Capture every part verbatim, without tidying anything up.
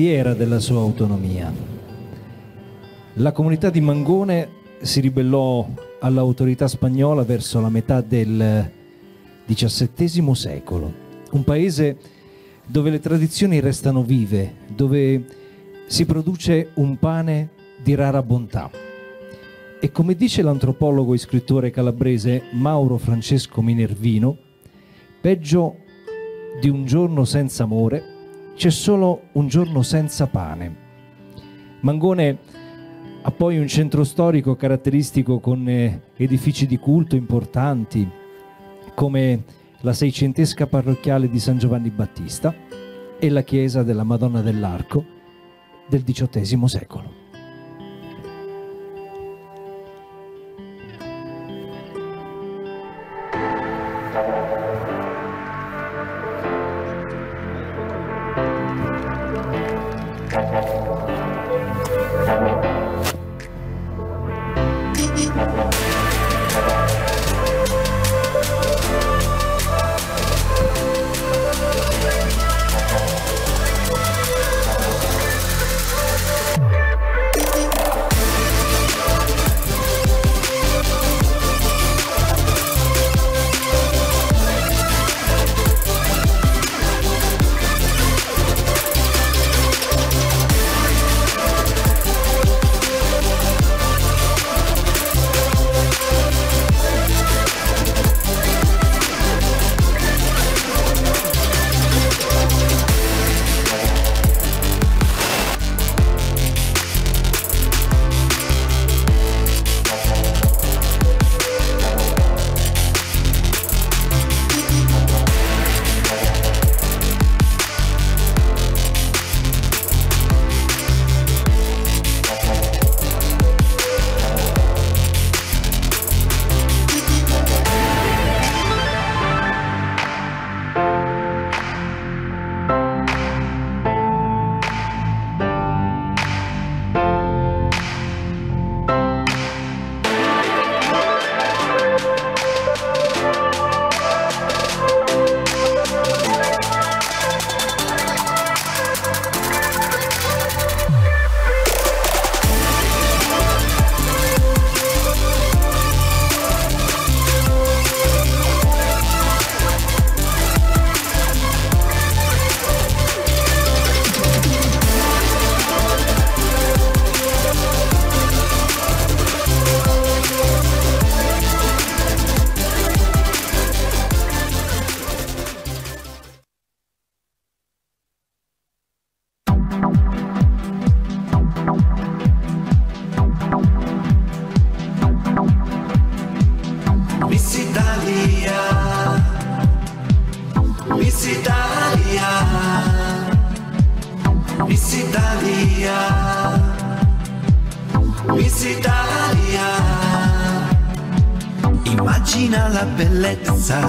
Era della sua autonomia. La comunità di Mangone si ribellò all'autorità spagnola verso la metà del diciassettesimo secolo, un paese dove le tradizioni restano vive, dove si produce un pane di rara bontà. E come dice l'antropologo e scrittore calabrese Mauro Francesco Minervino, peggio di un giorno senza amore c'è solo un giorno senza pane. Mangone ha poi un centro storico caratteristico con edifici di culto importanti come la seicentesca parrocchiale di San Giovanni Battista e la chiesa della Madonna dell'Arco del diciottesimo secolo. Immagina la bellezza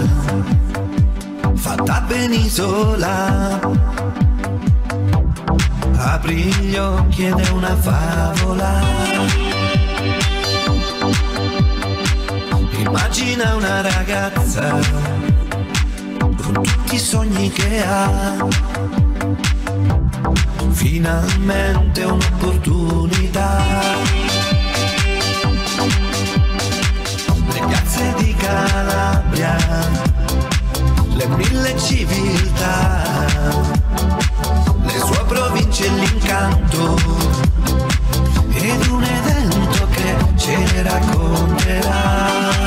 fatta ben isola, apri gli occhi ed è una favola. Immagina una ragazza con tutti i sogni che ha, finalmente un'opportunità. Piazze di Calabria, le mille civiltà, le sue province e l'incanto, ed un evento che ce racconterà.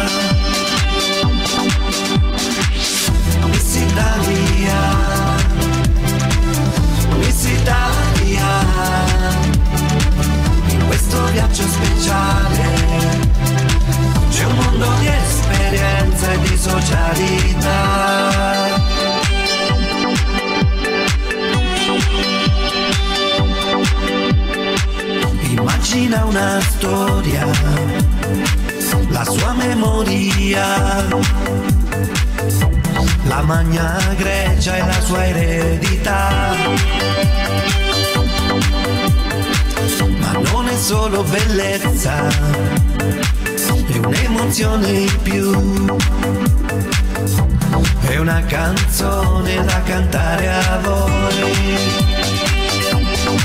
Miss Italia, Miss Italia, in questo viaggio speciale c'è un mondo di esperienza e di socialità. Immagina una storia, la sua memoria, la Magna Grecia e la sua eredità. Ma non è solo bellezza, è un'emozione in più, è una canzone da cantare a voi.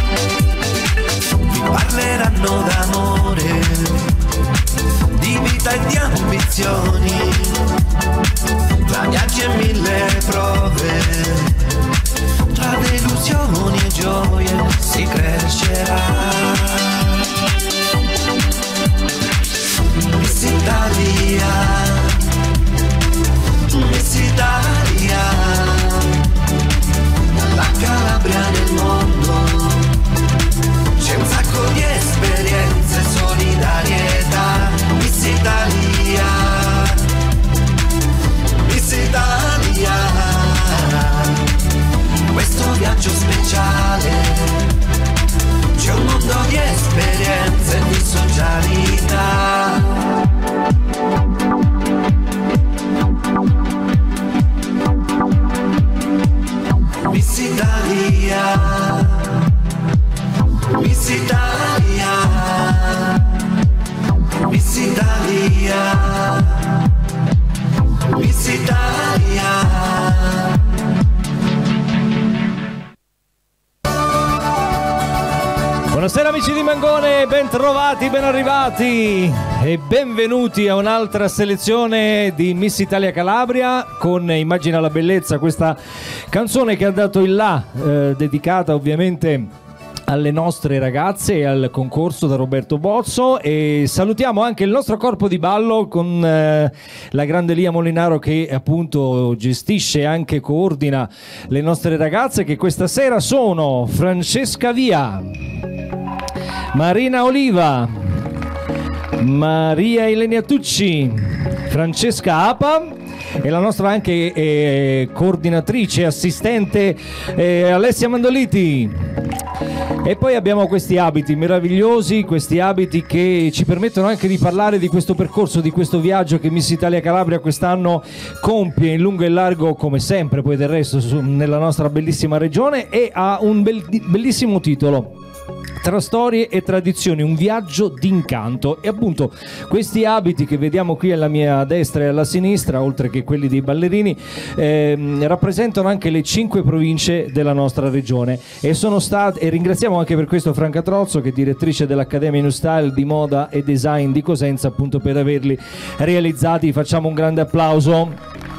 Buonasera amici di Mangone, ben trovati, ben arrivati e benvenuti a un'altra selezione di Miss Italia Calabria con Immagina la bellezza, questa canzone che ha dato il là, eh, dedicata ovviamente alle nostre ragazze e al concorso da Roberto Bozzo, e salutiamo anche il nostro corpo di ballo con eh, la grande Lia Molinaro che appunto gestisce e anche coordina le nostre ragazze, che questa sera sono Francesca Via, Marina Oliva, Maria Ilenia Tucci, Francesca Apa e la nostra anche eh, coordinatrice, assistente eh, Alessia Mandoliti. E poi abbiamo questi abiti meravigliosi, questi abiti che ci permettono anche di parlare di questo percorso, di questo viaggio che Miss Italia Calabria quest'anno compie in lungo e largo, come sempre poi del resto su, nella nostra bellissima regione, e ha un bel, bellissimo titolo: Tra storie e tradizioni, un viaggio d'incanto. E appunto questi abiti che vediamo qui alla mia destra e alla sinistra, oltre che quelli dei ballerini, ehm, rappresentano anche le cinque province della nostra regione, e sono state, e ringraziamo anche per questo Franca Trozzo, che è direttrice dell'Accademia New Style di moda e design di Cosenza, appunto per averli realizzati. Facciamo un grande applauso.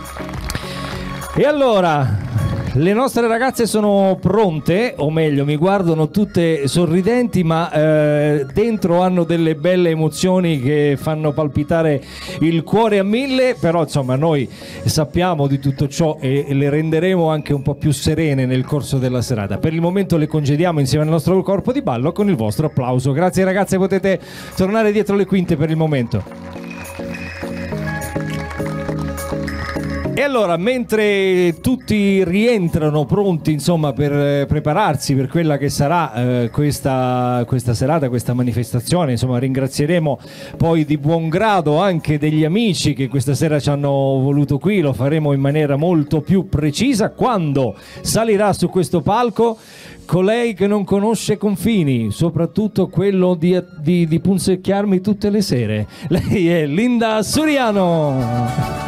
E allora le nostre ragazze sono pronte, o meglio mi guardano tutte sorridenti, ma eh, dentro hanno delle belle emozioni che fanno palpitare il cuore a mille, però insomma noi sappiamo di tutto ciò e, e le renderemo anche un po' più serene nel corso della serata. Per il momento le congediamo insieme al nostro corpo di ballo con il vostro applauso. Grazie ragazze, potete tornare dietro le quinte per il momento. E allora, mentre tutti rientrano pronti insomma per eh, prepararsi per quella che sarà eh, questa, questa serata, questa manifestazione, insomma ringrazieremo poi di buon grado anche degli amici che questa sera ci hanno voluto qui. Lo faremo in maniera molto più precisa quando salirà su questo palco colei che non conosce confini, soprattutto quello di, di, di punzecchiarmi tutte le sere. Lei è Linda Suriano.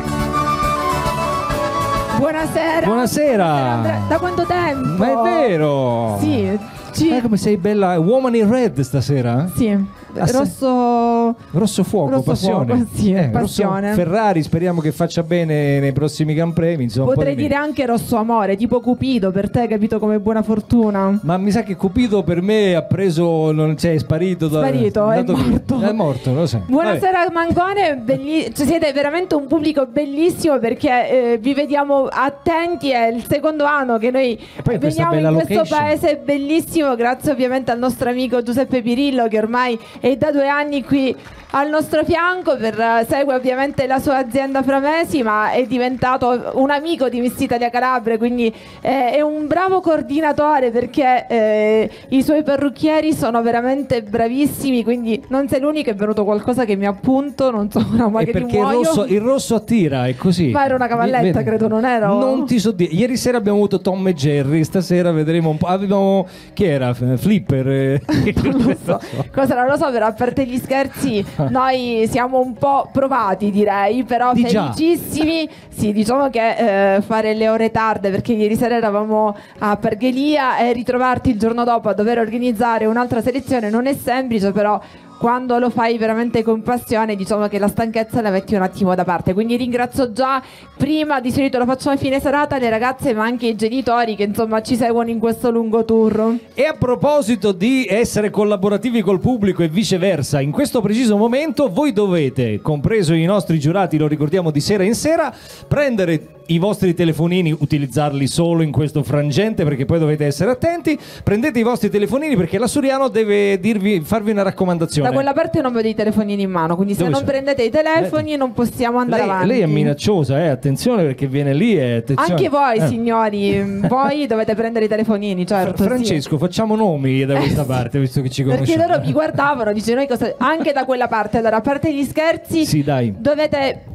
Buonasera. Buonasera. Buonasera. Da quanto tempo? Ma è vero? Sì. Ci... Eh, come sei bella, woman in red stasera? Sì. Ah, rosso... rosso fuoco, rosso passione. Fuoco, sì, eh, passione. Rosso Ferrari, speriamo che faccia bene nei prossimi Gran Premi. Insomma, potrei dire anche rosso amore, tipo Cupido per te, capito, come buona fortuna. Ma mi sa che Cupido per me ha preso, non c'è, è sparito. Sparito, da, è morto. È morto, lo so. Buonasera Mangone, belli... cioè, siete veramente un pubblico bellissimo, perché eh, vi vediamo attenti, è il secondo anno che noi veniamo in questo location. Paese bellissimo, grazie ovviamente al nostro amico Giuseppe Pirillo, che ormai è da due anni qui al nostro fianco, per, uh, segue ovviamente la sua azienda Framesi, ma è diventato un amico di Miss Italia Calabria, quindi eh, è un bravo coordinatore, perché eh, i suoi parrucchieri sono veramente bravissimi, quindi non sei l'unico, è venuto qualcosa che mi appunto, non so, una ma è che perché il rosso, il rosso attira, è così. Ma era una cavalletta, Vede, credo, non ero? Non ti so dire, ieri sera abbiamo avuto Tom e Jerry, stasera vedremo un po', avevamo, chi era? Flipper? Non lo so, cosa non lo so, però a parte gli scherzi noi siamo un po' provati, direi, però Di felicissimi. Sì, diciamo che eh, fare le ore tarde, perché ieri sera eravamo a Perghelia, e ritrovarti il giorno dopo a dover organizzare un'altra selezione non è semplice, però quando lo fai veramente con passione, diciamo che la stanchezza la metti un attimo da parte. Quindi ringrazio già prima, di solito lo facciamo a fine serata, le ragazze ma anche i genitori che insomma ci seguono in questo lungo tour. E a proposito di essere collaborativi col pubblico e viceversa, in questo preciso momento voi dovete, compreso i nostri giurati, lo ricordiamo di sera in sera, prendere i vostri telefonini, utilizzarli solo in questo frangente, perché poi dovete essere attenti. Prendete i vostri telefonini, perché la Suriano deve dirvi, farvi una raccomandazione. Da quella parte non vedo i telefonini in mano, quindi se Dove non sono? prendete i telefoni non possiamo andare lei, avanti. Lei è minacciosa, eh? Attenzione, perché viene lì e attenzione. Anche voi eh. signori, voi dovete prendere i telefonini, certo. Fra Francesco, sì. facciamo nomi da questa parte, visto che ci conosciamo. Perché loro vi guardavano, dice noi cosa... Anche da quella parte, allora a parte gli scherzi, sì, dai. dovete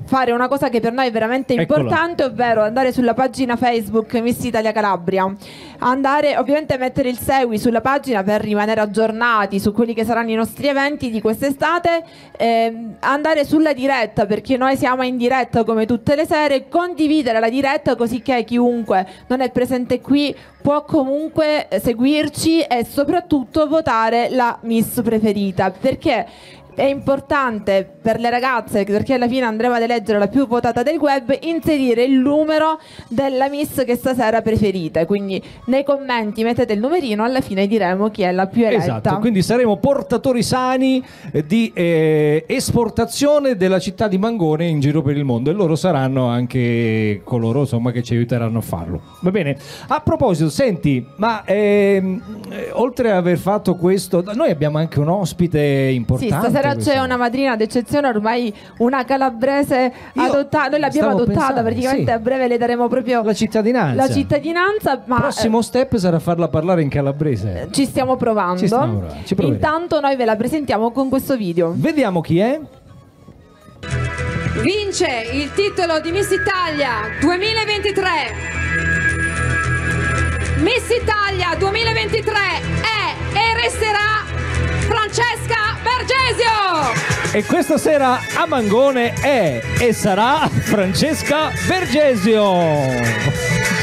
fare una cosa che per noi è veramente importante, Eccola. ovvero andare sulla pagina Facebook Miss Italia Calabria, andare ovviamente a mettere il segui sulla pagina per rimanere aggiornati su quelli che saranno i nostri eventi di quest'estate, eh, andare sulla diretta perché noi siamo in diretta come tutte le sere, condividere la diretta così che chiunque non è presente qui può comunque seguirci e soprattutto votare la Miss preferita, perché è importante per le ragazze, perché alla fine andremo ad eleggere la più votata del web, inserire il numero della Miss che stasera preferite. Quindi nei commenti mettete il numerino, alla fine diremo chi è la più eletta. Esatto, quindi saremo portatori sani di eh, esportazione della città di Mangone in giro per il mondo, e loro saranno anche coloro, insomma, che ci aiuteranno a farlo. Va bene? A proposito, senti, ma ehm, eh, oltre ad aver fatto questo, noi abbiamo anche un ospite importante. Sì, stasera c'è una madrina d'eccezione, ormai una calabrese adottata, noi l'abbiamo adottata pensando, praticamente sì. A breve le daremo proprio la cittadinanza. La cittadinanza, ma il prossimo step sarà farla parlare in calabrese. Ci stiamo provando. Ci stiamo provando. Ci Intanto noi ve la presentiamo con questo video. Vediamo chi è. Vince il titolo di Miss Italia duemilaventitré. Miss Italia duemilaventitré è e resterà Francesca Bergesio. E questa sera a Mangone è e sarà Francesca Bergesio.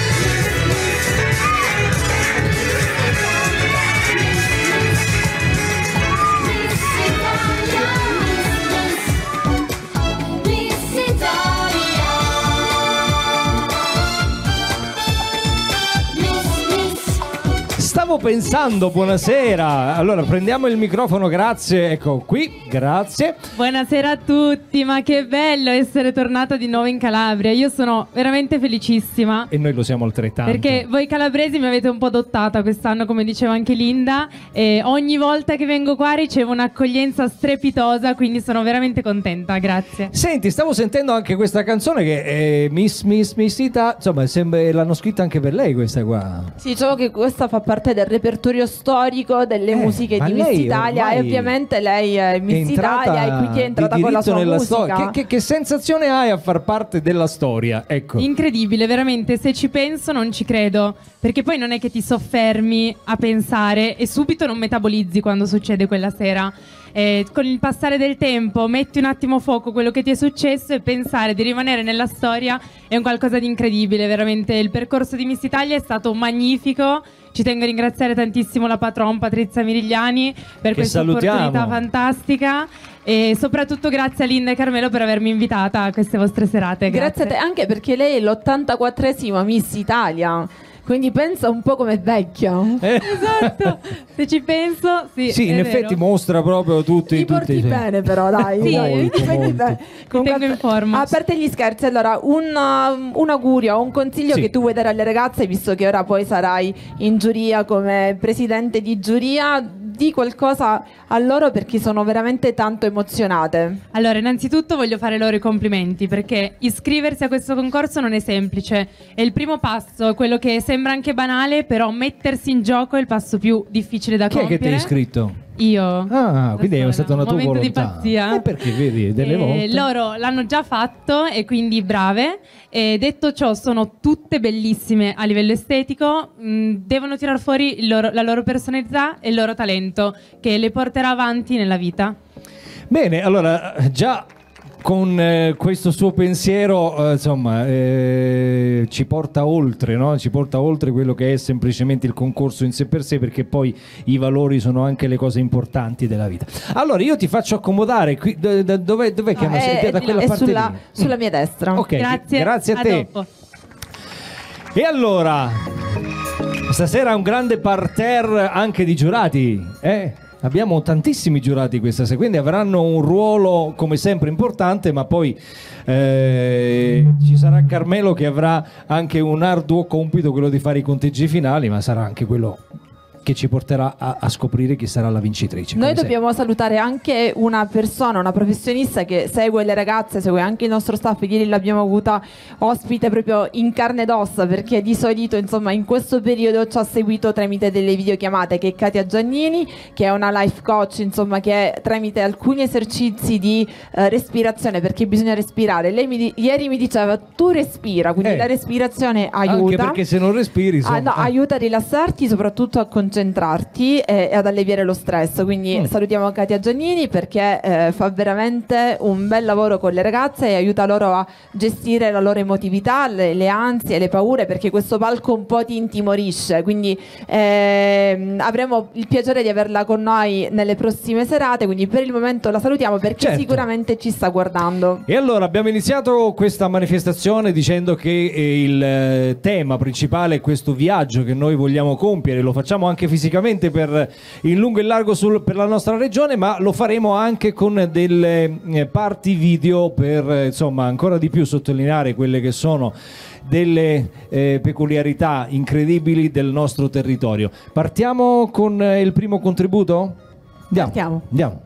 Stavo pensando, buonasera. Allora prendiamo il microfono, grazie. Ecco qui, grazie. Buonasera a tutti, ma che bello essere tornata di nuovo in Calabria. Io sono veramente felicissima. E noi lo siamo altrettanto. Perché voi calabresi mi avete un po' adottata quest'anno, come diceva anche Linda. E ogni volta che vengo qua ricevo un'accoglienza strepitosa, quindi sono veramente contenta, grazie. Senti, stavo sentendo anche questa canzone che è Miss Miss Miss Italia. Insomma, sembra, l'hanno scritta anche per lei questa qua. Sì, diciamo che questa fa parte del repertorio storico delle eh, musiche di Miss Italia, e ovviamente lei è Miss è Italia e quindi è entrata con la sua nella musica. Che, che, che sensazione hai a far parte della storia? Ecco. Incredibile, veramente, se ci penso non ci credo, perché poi non è che ti soffermi a pensare e subito non metabolizzi quando succede quella sera. Eh, con il passare del tempo metti un attimo a fuoco quello che ti è successo e pensare di rimanere nella storia è un qualcosa di incredibile, veramente. Il percorso di Miss Italia è stato magnifico. Ci tengo a ringraziare tantissimo la patron Patrizia Mirigliani per che questa salutiamo. opportunità fantastica, e soprattutto grazie a Linda e Carmelo per avermi invitata a queste vostre serate. Grazie, grazie a te, anche perché lei è l'ottantaquattresima Miss Italia. Quindi pensa un po' come vecchia. Eh. Esatto, se ci penso, sì. Sì, in vero. effetti mostra proprio tutti. Ti porti tutti, bene, però, dai. Sì, dai. molto, molto. Comunque, tengo in forma. A parte gli scherzi, allora, un, uh, un augurio, un consiglio sì. che tu vuoi dare alle ragazze, visto che ora poi sarai in giuria come presidente di giuria, di qualcosa a loro perché sono veramente tanto emozionate. Allora, innanzitutto voglio fare loro i complimenti, perché iscriversi a questo concorso non è semplice. È il primo passo, quello che sembra anche banale, però mettersi in gioco è il passo più difficile da Chi compiere. è che ti ha iscritto? Io. Ah, quindi è stata una tua momento volontà. di pazzia. Eh, perché vedi, delle Eh, volte loro l'hanno già fatto e quindi brave. E detto ciò, sono tutte bellissime a livello estetico. Mh, devono tirar fuori il loro- la loro personalità e il loro talento, che le porterà avanti nella vita. Bene, allora già con eh, questo suo pensiero, eh, insomma, eh, ci porta oltre, no? Ci porta oltre quello che è semplicemente il concorso in sé per sé, perché poi i valori sono anche le cose importanti della vita. Allora io ti faccio accomodare qui, da, da, dov'è, dov'è che hanno No, è, da quella è parte sulla, lì? sulla mia destra. Ok, Grazie, grazie a, a te. dopo. E allora, stasera un grande parterre anche di giurati, eh? Abbiamo tantissimi giurati questa sera, quindi avranno un ruolo come sempre importante, ma poi eh, ci sarà Carmelo che avrà anche un arduo compito, quello di fare i conteggi finali, ma sarà anche quello che ci porterà a, a scoprire chi sarà la vincitrice. Noi Come dobbiamo sempre. salutare anche una persona, una professionista che segue le ragazze, segue anche il nostro staff. Ieri l'abbiamo avuta ospite proprio in carne ed ossa, perché di solito insomma in questo periodo ci ha seguito tramite delle videochiamate, che è Katia Giannini, che è una life coach, insomma, che tramite alcuni esercizi di eh, respirazione, perché bisogna respirare. Lei mi di- ieri mi diceva tu respira, quindi Eh, la respirazione aiuta. Anche perché se non respiri insomma, Ah, no, eh. aiuta a rilassarti, soprattutto a concentrarti e, e ad alleviare lo stress. Quindi Mm. salutiamo Katia Giannini, perché eh, fa veramente un bel lavoro con le ragazze e aiuta loro a gestire la loro emotività, le, le ansie, le paure, perché questo palco un po' ti intimorisce. Quindi ehm, avremo il piacere di averla con noi nelle prossime serate, quindi per il momento la salutiamo, perché Certo. sicuramente ci sta guardando. E allora abbiamo iniziato questa manifestazione dicendo che eh, il eh, tema principale è questo viaggio che noi vogliamo compiere. Lo facciamo anche fisicamente per in lungo e largo sul, per la nostra regione, ma lo faremo anche con delle eh, parti video per eh, insomma ancora di più sottolineare quelle che sono delle eh, peculiarità incredibili del nostro territorio. Partiamo con eh, il primo contributo? Andiamo. Partiamo. Andiamo.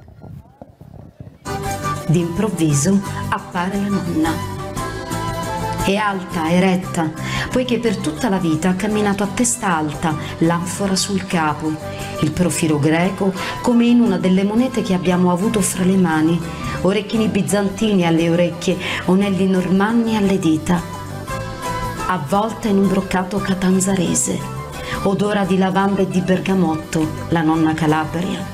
D'improvviso appare la nonna. È alta, eretta, poiché per tutta la vita ha camminato a testa alta, l'anfora sul capo, il profilo greco come in una delle monete che abbiamo avuto fra le mani, orecchini bizantini alle orecchie, onelli normanni alle dita, avvolta in un broccato catanzarese, odora di lavanda e di bergamotto, la nonna Calabria.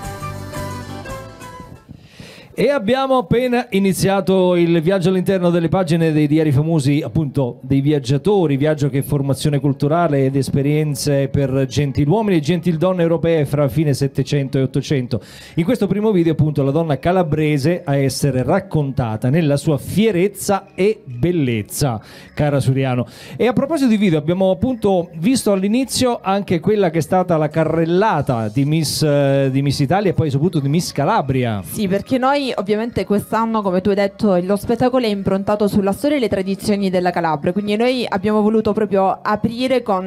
E abbiamo appena iniziato il viaggio all'interno delle pagine dei diari famosi, appunto dei viaggiatori, viaggio che è formazione culturale ed esperienze per gentiluomini e gentildonne europee fra fine settecento e ottocento. In questo primo video appunto la donna calabrese a essere raccontata nella sua fierezza e bellezza, cara Suriano. E a proposito di video, abbiamo appunto visto all'inizio anche quella che è stata la carrellata di Miss, eh, di Miss Italia e poi soprattutto di Miss Calabria. Sì, perché noi ovviamente quest'anno, come tu hai detto, lo spettacolo è improntato sulla storia e le tradizioni della Calabria, quindi noi abbiamo voluto proprio aprire con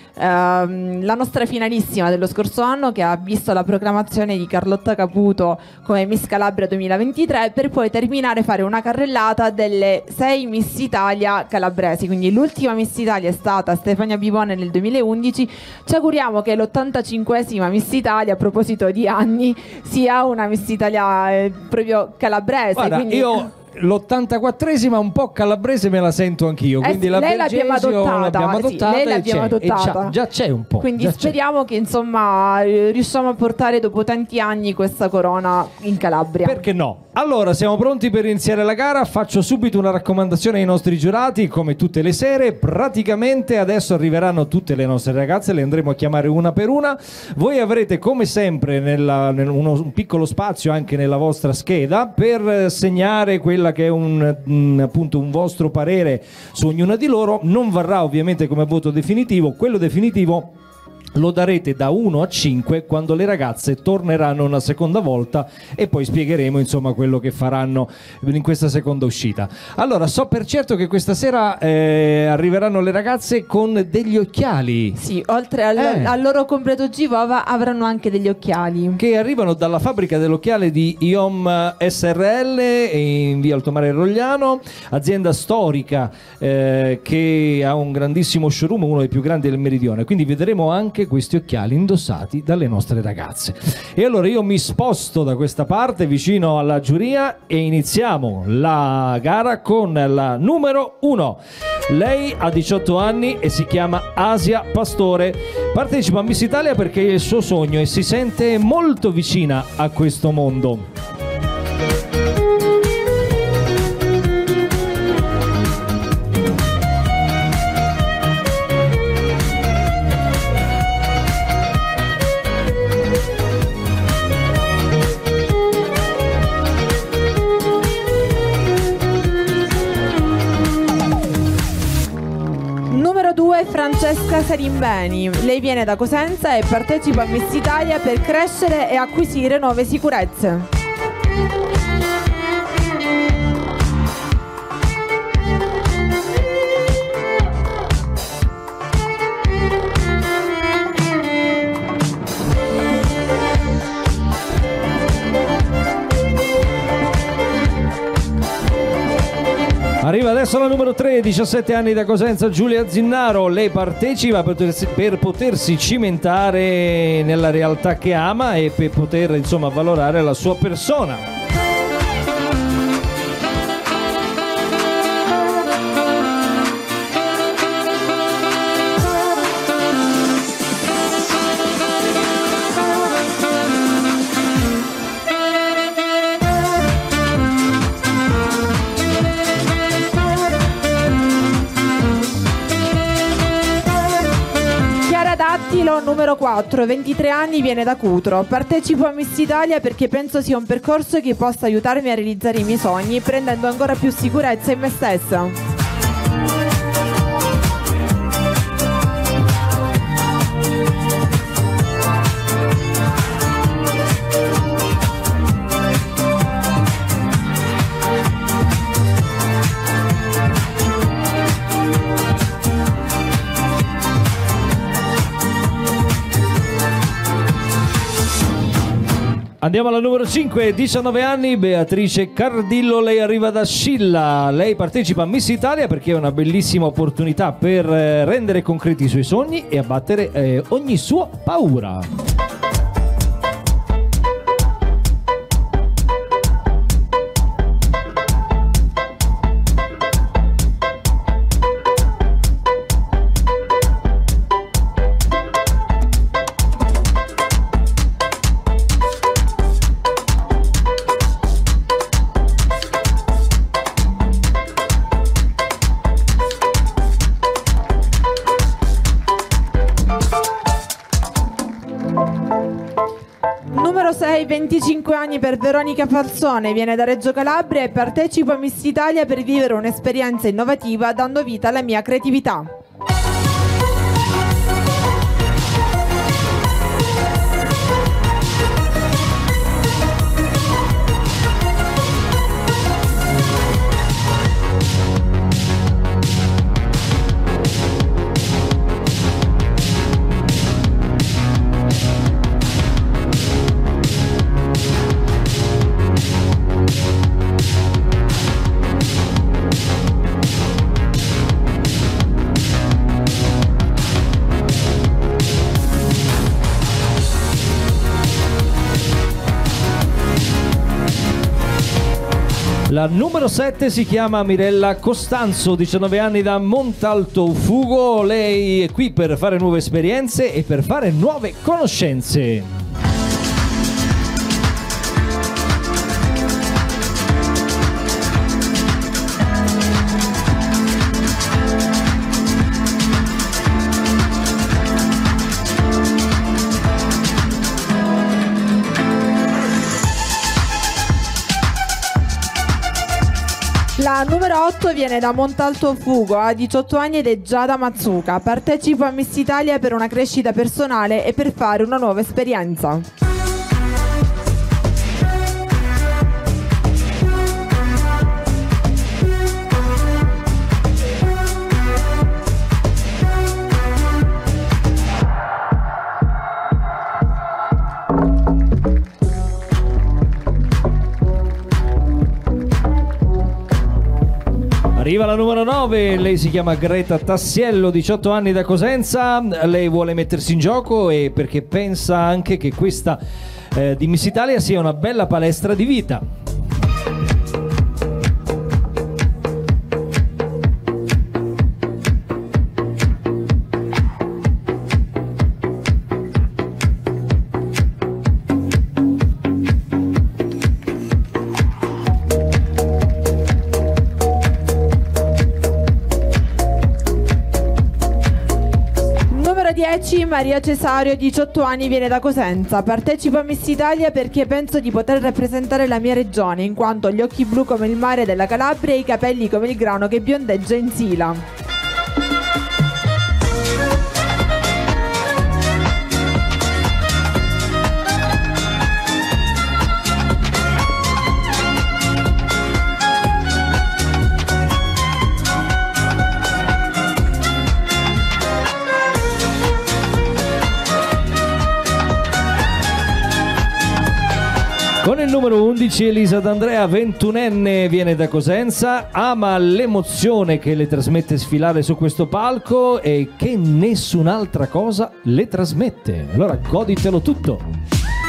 ehm, la nostra finalissima dello scorso anno, che ha visto la proclamazione di Carlotta Caputo come Miss Calabria duemilaventitré, per poi terminare e fare una carrellata delle sei Miss Italia calabresi. Quindi l'ultima Miss Italia è stata Stefania Bibone nel duemilaundici. Ci auguriamo che l'ottantacinquesima Miss Italia, a proposito di anni, sia una Miss Italia eh, proprio calabrese. Guarda, quindi... io l'ottantaquattresima un po' calabrese me la sento anch'io, Eh quindi sì, la lei l'abbiamo Belgesio adottata, l'abbiamo sì, adottata lei e l'abbiamo c'è, e adottata. c'ha- già c'è un po'. Quindi già c'è. speriamo che insomma eh, riusciamo a portare dopo tanti anni questa corona in Calabria. Perché no? Allora, siamo pronti per iniziare la gara. Faccio subito una raccomandazione ai nostri giurati, come tutte le sere. Praticamente adesso arriveranno tutte le nostre ragazze, le andremo a chiamare una per una. Voi avrete come sempre nella, nel, uno, un piccolo spazio anche nella vostra scheda per segnare quella che è un, un, appunto un vostro parere su ognuna di loro. Non varrà ovviamente come voto definitivo. Quello definitivo lo darete da uno a cinque quando le ragazze torneranno una seconda volta e poi spiegheremo insomma quello che faranno in questa seconda uscita. Allora, so per certo che questa sera eh, arriveranno le ragazze con degli occhiali. Sì, oltre al, Eh. al loro completo Givova avranno anche degli occhiali. Che arrivano dalla fabbrica dell'occhiale di I O M S R L in via Altomare Rogliano, azienda storica eh, che ha un grandissimo showroom, uno dei più grandi del meridione. Quindi vedremo anche questi occhiali indossati dalle nostre ragazze. E allora io mi sposto da questa parte vicino alla giuria e iniziamo la gara con la numero uno. Lei ha diciotto anni e si chiama Asia Pastore. Partecipa a Miss Italia perché è il suo sogno e si sente molto vicina a questo mondo. Numero due, Francesca Sarimbeni. Lei viene da Cosenza e partecipa a Miss Italia per crescere e acquisire nuove sicurezze. Arriva adesso la numero tre, diciassette anni da Cosenza, Giulia Zinnaro. Lei partecipa per potersi, per potersi cimentare nella realtà che ama e per poter insomma valorare la sua persona. Numero quattro, ventitré anni, viene da Cutro. Partecipo a Miss Italia perché penso sia un percorso che possa aiutarmi a realizzare i miei sogni, prendendo ancora più sicurezza in me stessa. Andiamo alla numero cinque, diciannove anni, Beatrice Cardillo. Lei arriva da Scilla. Lei partecipa a Miss Italia perché è una bellissima opportunità per rendere concreti i suoi sogni e abbattere eh, ogni sua paura. venticinque anni per Veronica Falzone, viene da Reggio Calabria e partecipo a Miss Italia per vivere un'esperienza innovativa dando vita alla mia creatività. La numero sette si chiama Mirella Costanzo, diciannove anni da Montalto Ufugo. Lei è qui per fare nuove esperienze e per fare nuove conoscenze. La numero otto viene da Montalto Fugo, ha diciotto anni ed è Giada Mazzuca. Partecipo a Miss Italia per una crescita personale e per fare una nuova esperienza. Arriva la numero nove, lei si chiama Greta Tassiello, diciotto anni da Cosenza. Lei vuole mettersi in gioco e perché pensa anche che questa eh, di Miss Italia sia una bella palestra di vita. dieci Maria Cesario, diciotto anni, viene da Cosenza. Partecipo a Miss Italia perché penso di poter rappresentare la mia regione, in quanto ho gli occhi blu come il mare della Calabria e i capelli come il grano che biondeggia in Sila. Con il numero undici Elisa D'Andrea, ventunenne, viene da Cosenza, ama l'emozione che le trasmette sfilare su questo palco e che nessun'altra cosa le trasmette. Allora goditelo tutto.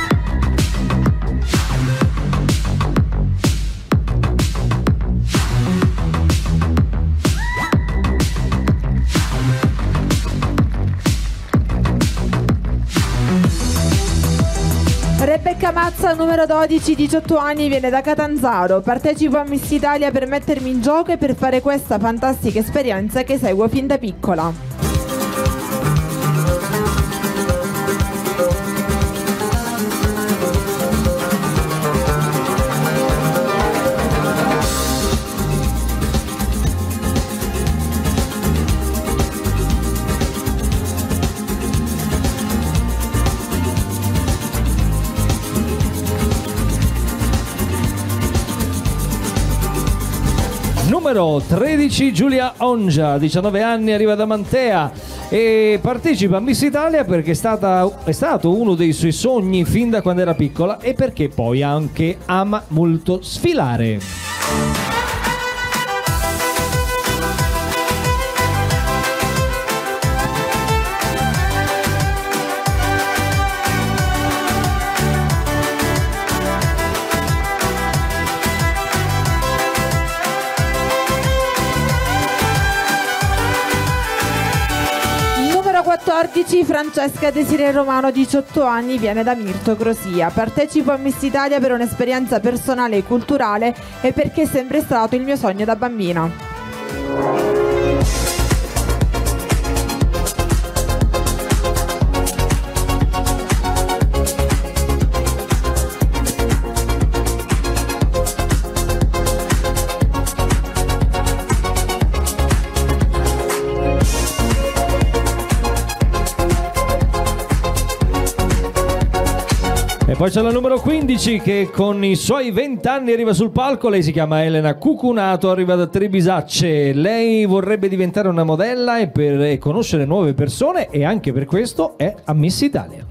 Rebecca Mazza, numero dodici, diciotto anni, viene da Catanzaro. Partecipo a Miss Italia per mettermi in gioco e per fare questa fantastica esperienza che seguo fin da piccola. Numero tredici Giulia Ongia, diciannove anni, arriva da Mantea e partecipa a Miss Italia perché è, stata, è stato uno dei suoi sogni fin da quando era piccola e perché poi anche ama molto sfilare. quattordici Francesca Desiree Romano, diciotto anni, viene da Mirto Grosia. Partecipo a Miss Italia per un'esperienza personale e culturale e perché è sempre stato il mio sogno da bambina. Poi c'è la numero quindici che con i suoi venti anni arriva sul palco. Lei si chiama Elena Cucunato, arriva da Trebisacce. Lei vorrebbe diventare una modella e per conoscere nuove persone e anche per questo è a Miss Italia.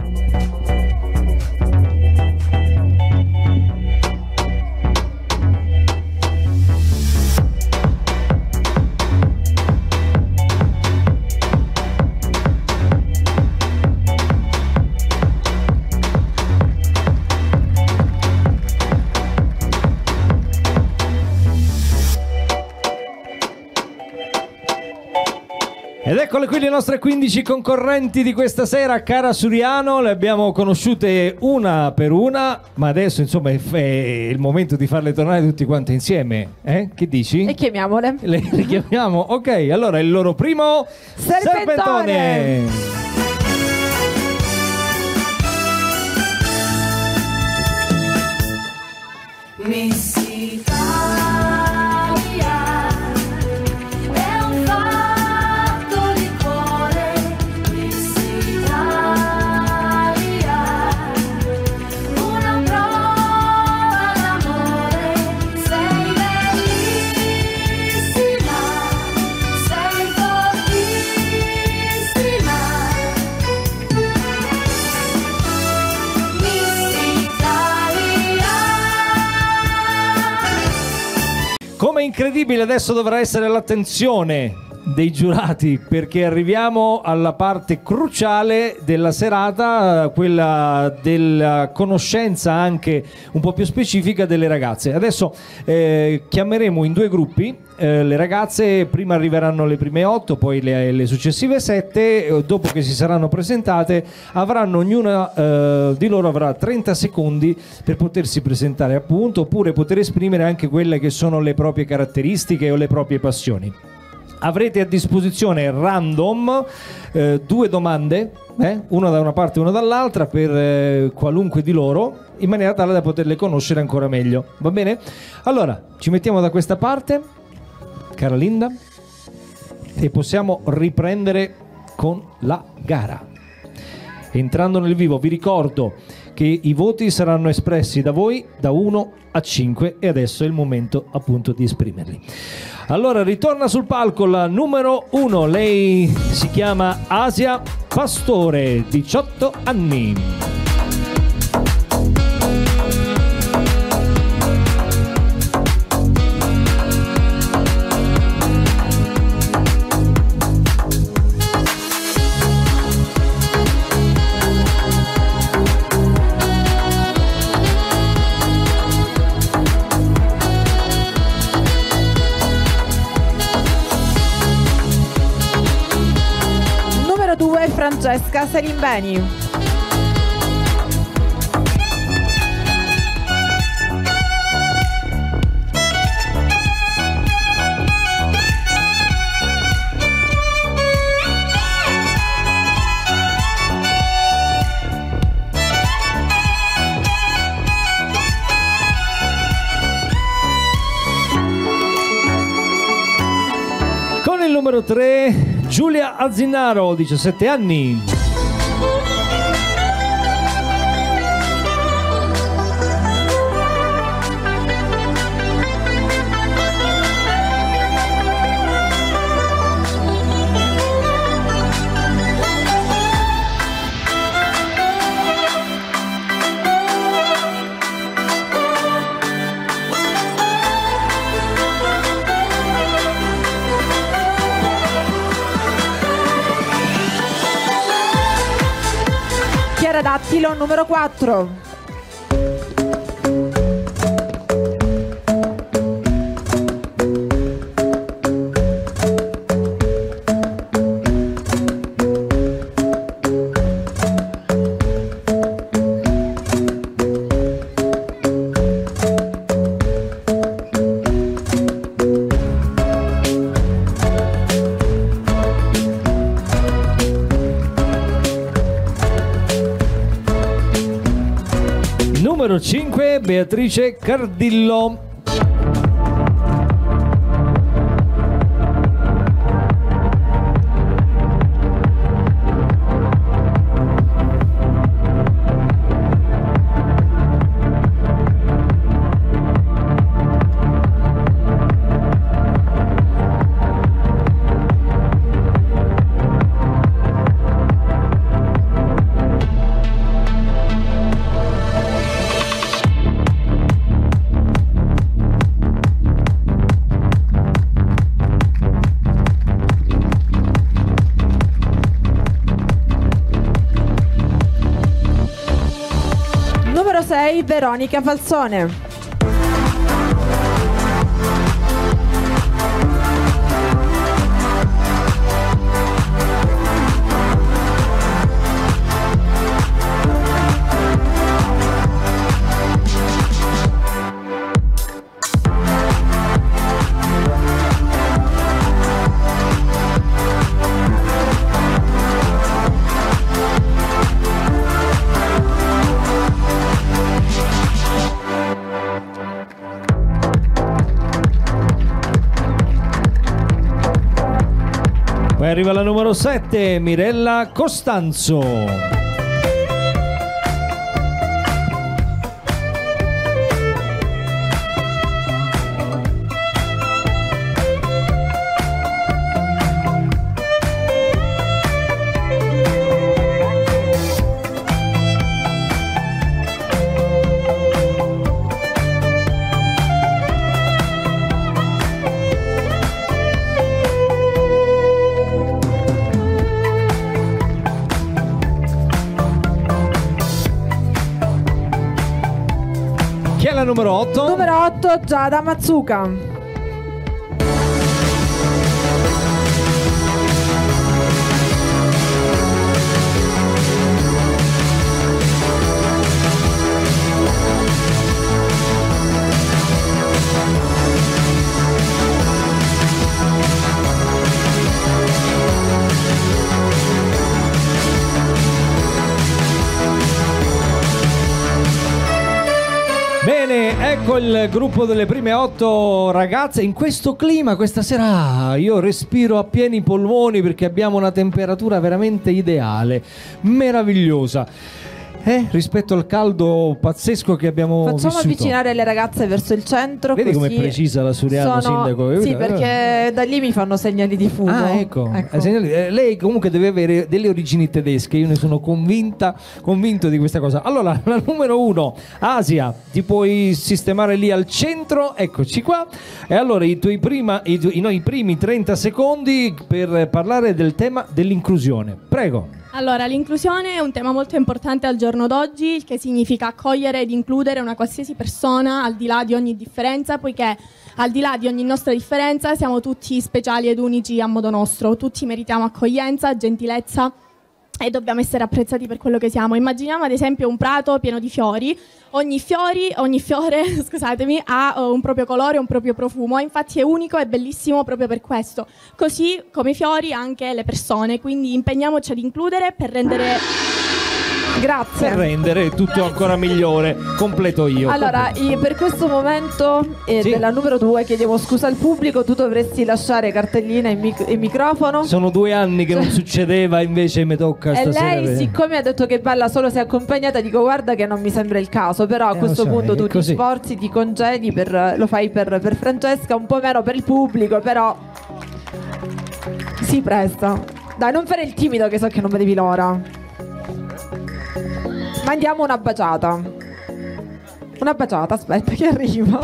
Ed eccole qui le nostre quindici concorrenti di questa sera, cara Suriano, le abbiamo conosciute una per una, ma adesso insomma è, è il momento di farle tornare tutti quanti insieme, eh? Che dici? E chiamiamole. Le, le chiamiamo? Ok, allora il loro primo Serpentone, Serpentone. Miss Italia è un fatto di cuore, Miss Italia una prova d'amore, sei bellissima, sei fortissima, Miss Italia. Come incredibile adesso dovrà essere l'attenzione dei giurati, perché arriviamo alla parte cruciale della serata, quella della conoscenza anche un po' più specifica delle ragazze. Adesso eh, chiameremo in due gruppi eh, le ragazze, prima arriveranno le prime otto, poi le, le successive sette, eh, dopo che si saranno presentate avranno ognuna eh, di loro avrà trenta secondi per potersi presentare appunto, oppure poter esprimere anche quelle che sono le proprie caratteristiche o le proprie passioni. Avrete a disposizione random eh, due domande, eh, una da una parte e una dall'altra, per eh, qualunque di loro, in maniera tale da poterle conoscere ancora meglio. Va bene? Allora, ci mettiamo da questa parte, cara Linda, e possiamo riprendere con la gara. Entrando nel vivo, vi ricordo che i voti saranno espressi da voi da uno a cinque e adesso è il momento appunto di esprimerli. Allora ritorna sul palco la numero uno, lei si chiama Asia Pastore, diciotto anni. Francesca Salimbeni. Il numero tre, Giulia Azinaro, diciassette anni. Dattilo numero quattro. Numero cinque, Beatrice Cardillo. sei, Veronica Falzone. Poi arriva la numero sette, Mirella Costanzo. La numero otto. Numero otto, Giada Mazzuca. Bene, ecco il gruppo delle prime otto ragazze. In questo clima, questa sera, io respiro a pieni polmoni perché abbiamo una temperatura veramente ideale, meravigliosa. Eh, rispetto al caldo pazzesco che abbiamo Facciamo vissuto. avvicinare le ragazze verso il centro. Vedi com'è precisa la Suriano, sono... sindaco? Sì, perché da lì mi fanno segnali di fumo. Ah, ecco. ecco. Eh, segnali- eh, lei comunque deve avere delle origini tedesche, io ne sono convinta, convinto di questa cosa. Allora, la numero uno, Asia, ti puoi sistemare lì al centro, eccoci qua. E allora i tuoi prima, i, tu- i, no, i primi trenta secondi per parlare del tema dell'inclusione. Prego. Allora, l'inclusione è un tema molto importante al giorno d'oggi, il che significa accogliere ed includere una qualsiasi persona al di là di ogni differenza, poiché al di là di ogni nostra differenza siamo tutti speciali ed unici a modo nostro, tutti meritiamo accoglienza, gentilezza e dobbiamo essere apprezzati per quello che siamo. Immaginiamo ad esempio un prato pieno di fiori. Ogni, fiori, ogni fiore scusatemi, ha uh, un proprio colore, un proprio profumo, infatti è unico e bellissimo proprio per questo. Così come i fiori anche le persone, quindi impegniamoci ad includere per rendere... Grazie. Per rendere tutto ancora migliore, completo io. Allora, io per questo momento eh, Sì. della numero due chiedevo scusa al pubblico, tu dovresti lasciare cartellina e, mic- e microfono. Sono due anni che non succedeva, invece mi tocca E stasera. lei, siccome ha detto che balla solo se accompagnata, dico guarda che non mi sembra il caso, però a Eh, questo lo so, punto è tu ti così. sforzi, ti congedi, per, lo fai per, per Francesca, un po' meno per il pubblico, però si presta. Dai, non fare il timido che so che non vedevi l'ora. Mandiamo una baciata. Una baciata, aspetta che arriva.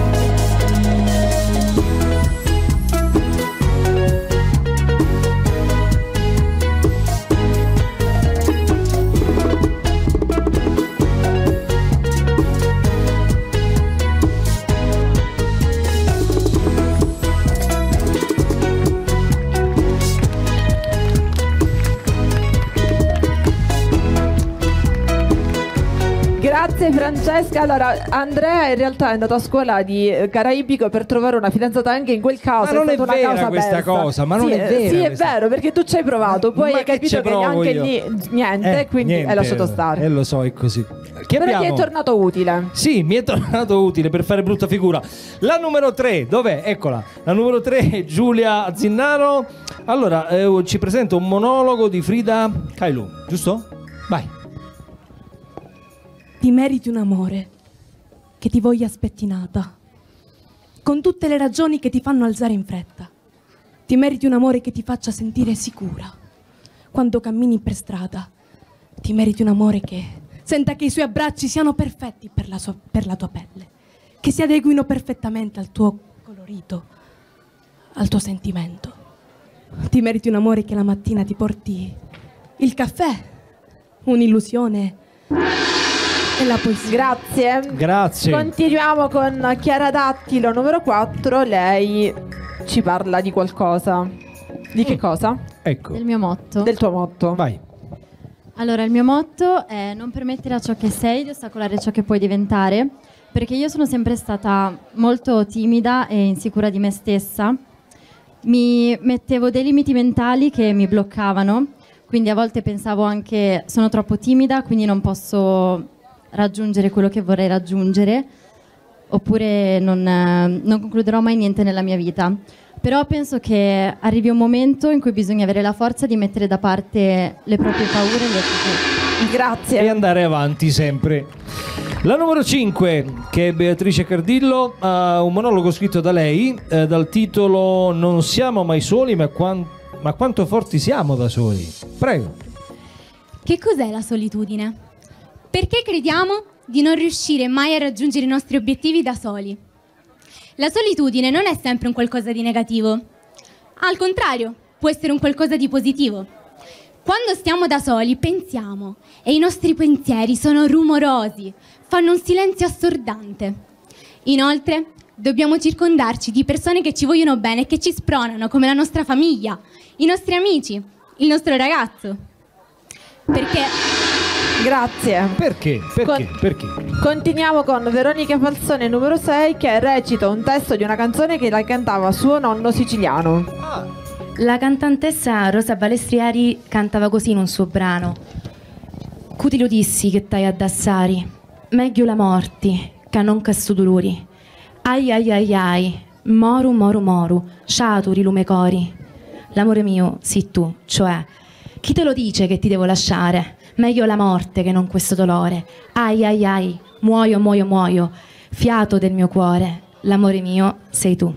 Grazie Francesca. Allora, Andrea in realtà è andato a scuola di eh, caraibico per trovare una fidanzata, anche in quel caso. Ma non stata è una vera causa questa persa. cosa, ma non Sì, è vera Sì, è questa- vero, perché tu ci hai provato, poi Ma hai che capito ci che provo neanche io? lì niente, Eh, quindi niente, hai lasciato stare. Eh, lo so, è così. Che Però ti abbiamo? è tornato utile. Sì, mi è tornato utile per fare brutta figura. La numero tre, dov'è? Eccola. La numero tre è Giulia Zinnaro. Allora, eh, ci presenta un monologo di Frida Kahlo, giusto? Vai. Ti meriti un amore che ti voglia spettinata, con tutte le ragioni che ti fanno alzare in fretta. Ti meriti un amore che ti faccia sentire sicura quando cammini per strada. Ti meriti un amore che senta che i suoi abbracci siano perfetti per la, sua- per la tua pelle, che si adeguino perfettamente al tuo colorito, al tuo sentimento. Ti meriti un amore che la mattina ti porti il caffè, un'illusione e la poesia. Grazie. Grazie. Continuiamo con Chiara Dattilo, numero quattro. Lei ci parla di qualcosa. Di che cosa? Ecco. Del mio motto. Del tuo motto. Vai. Allora, il mio motto è non permettere a ciò che sei di ostacolare ciò che puoi diventare, perché io sono sempre stata molto timida e insicura di me stessa. Mi mettevo dei limiti mentali che mi bloccavano, quindi a volte pensavo anche sono troppo timida, quindi non posso raggiungere quello che vorrei raggiungere, oppure non, eh, non concluderò mai niente nella mia vita. Però penso che arrivi un momento in cui bisogna avere la forza di mettere da parte le proprie paure e le proprie... Grazie. E andare avanti sempre. La numero cinque, che è Beatrice Cardillo, ha un monologo scritto da lei eh, dal titolo Non siamo mai soli, ma, quan- ma quanto forti siamo da soli. Prego. Che cos'è la solitudine? Perché crediamo di non riuscire mai a raggiungere i nostri obiettivi da soli? La solitudine non è sempre un qualcosa di negativo. Al contrario, può essere un qualcosa di positivo. Quando stiamo da soli pensiamo e i nostri pensieri sono rumorosi, fanno un silenzio assordante. Inoltre, dobbiamo circondarci di persone che ci vogliono bene e che ci spronano, come la nostra famiglia, i nostri amici, il nostro ragazzo. Perché... Grazie. Perché? Perché? Con- Perché? Continuiamo con Veronica Falzone, numero sei, che recita un testo di una canzone che la cantava suo nonno siciliano. La cantantessa Rosa Balestrieri cantava così in un suo brano: Cuti lo dissi che tai addassari, meglio la morti, che non questo dolori. Ai ai ai ai, moru moru moru, sciaturi lume cori. L'amore mio, sì tu, cioè, chi te lo dice che ti devo lasciare? Meglio la morte che non questo dolore. Ai ai ai, muoio muoio muoio, fiato del mio cuore, l'amore mio sei tu.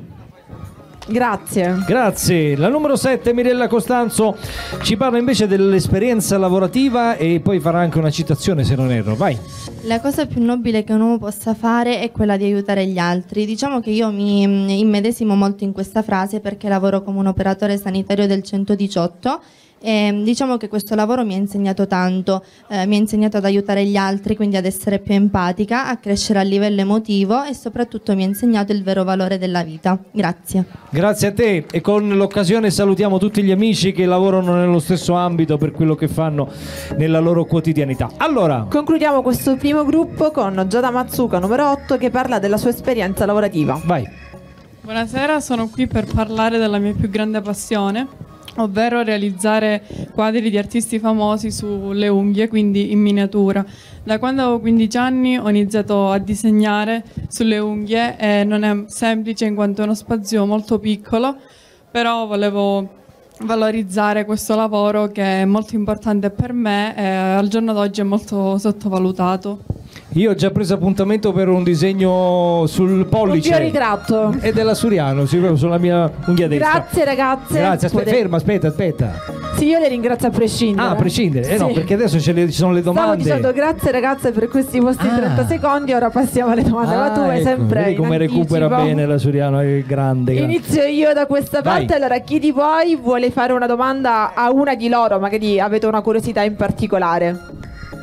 Grazie. Grazie. La numero sette, Mirella Costanzo, ci parla invece dell'esperienza lavorativa e poi farà anche una citazione, se non erro. Vai. La cosa più nobile che un uomo possa fare è quella di aiutare gli altri. Diciamo che io mi immedesimo molto in questa frase perché lavoro come un operatore sanitario del centodiciotto E diciamo che questo lavoro mi ha insegnato tanto, eh, mi ha insegnato ad aiutare gli altri, quindi ad essere più empatica, a crescere a livello emotivo e soprattutto mi ha insegnato il vero valore della vita. Grazie. Grazie a te, e con l'occasione salutiamo tutti gli amici che lavorano nello stesso ambito per quello che fanno nella loro quotidianità. Allora, concludiamo questo primo gruppo con Giada Mazzuca, numero otto, che parla della sua esperienza lavorativa. Vai. Buonasera, sono qui per parlare della mia più grande passione, ovvero realizzare quadri di artisti famosi sulle unghie, quindi in miniatura. Da quando avevo quindici anni ho iniziato a disegnare sulle unghie e non è semplice in quanto è uno spazio molto piccolo, però volevo valorizzare questo lavoro che è molto importante per me e al giorno d'oggi è molto sottovalutato. Io ho già preso appuntamento per un disegno sul pollice. Un ritratto. E della Suriano, sulla mia unghia destra. Grazie ragazze. Grazie, aspe- Potete... ferma, aspetta, aspetta. Sì, io le ringrazio a prescindere. Ah, a prescindere? Eh sì. no, perché adesso ce le, ci sono le domande. Stavo dicendo grazie ragazze per questi vostri Ah. trenta secondi, ora passiamo alle domande. Ah, Ma tu hai ecco, sempre vedi come in recupera anticipo. bene la Suriano, è grande, grande. Inizio io da questa Vai. parte. Allora, chi di voi vuole fare una domanda a una di loro? Magari avete una curiosità in particolare.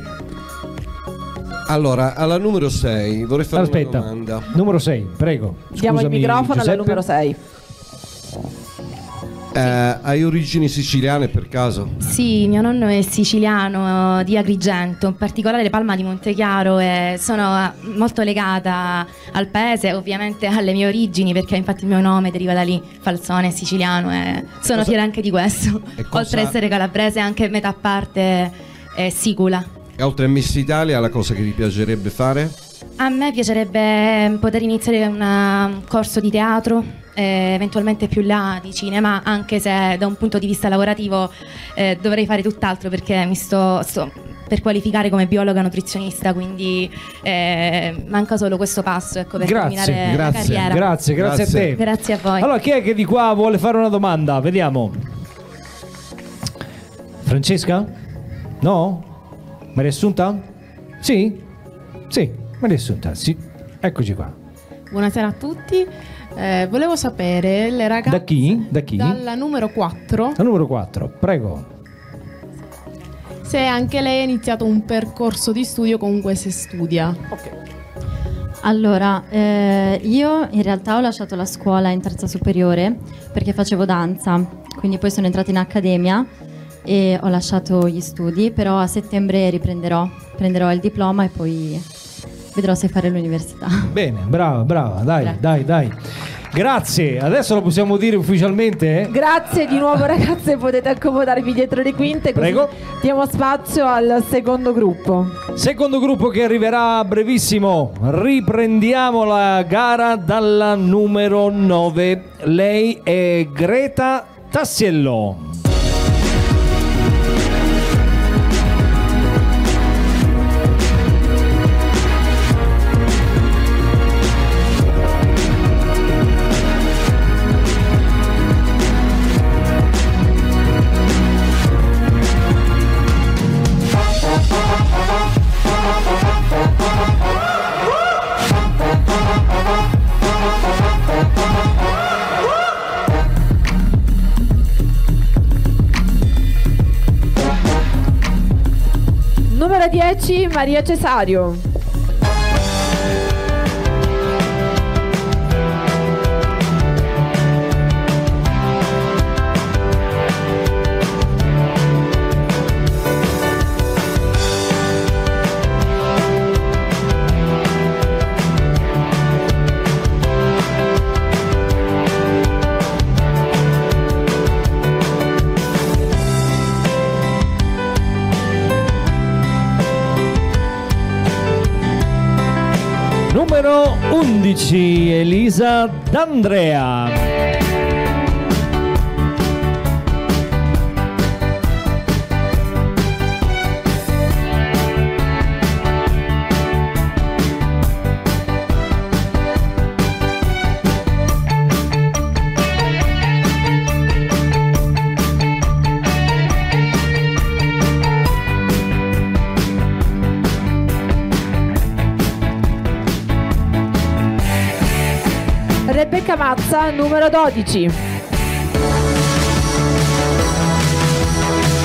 Allora, alla numero sei vorrei fare Aspetta, una domanda. numero sei, prego. Diamo il Scusami, microfono alla Giuseppe. numero sei. Eh, hai origini siciliane per caso? Sì, mio nonno è siciliano, di Agrigento, in particolare Palma di Montechiaro, e sono molto legata al paese, ovviamente alle mie origini, perché infatti il mio nome deriva da lì, Falzone, è siciliano, e sono Cosa- fiera anche di questo. E cosa- Oltre ad essere calabrese, anche metà parte è sicula. E oltre a Miss Italia, la cosa che ti piacerebbe fare? A me piacerebbe poter iniziare un uh, corso di teatro, eh, eventualmente più là di cinema, anche se da un punto di vista lavorativo eh, dovrei fare tutt'altro, perché mi sto, sto per qualificare come biologa nutrizionista, quindi eh, manca solo questo passo, ecco, per Grazie, terminare la grazie, carriera. grazie, grazie a te. Grazie a voi. Allora, chi è che di qua vuole fare una domanda? Vediamo. Francesca? No? Maria Assunta? Sì? Sì, Maria Assunta, sì. Eccoci qua. Buonasera a tutti. Eh, volevo sapere le ragazze Da chi? Da chi? dalla numero quattro La numero quattro, prego. se anche lei ha iniziato un percorso di studio, comunque se studia. Allora, eh, io in realtà ho lasciato la scuola in terza superiore perché facevo danza, quindi poi sono entrata in accademia e ho lasciato gli studi, però a settembre riprenderò, prenderò il diploma e poi vedrò se fare l'università. Bene, brava, brava, dai, Grazie. dai, dai. Grazie, adesso lo possiamo dire ufficialmente? eh? Grazie di nuovo ragazze, potete accomodarvi dietro le quinte, così Prego. diamo spazio al secondo gruppo. Secondo gruppo che arriverà a brevissimo. Riprendiamo la gara dalla numero nove. Lei è Greta Tassiello. Numero dieci, Maria Cesario. Numero undici, Elisa D'Andrea. Rebecca Mazza, numero dodici.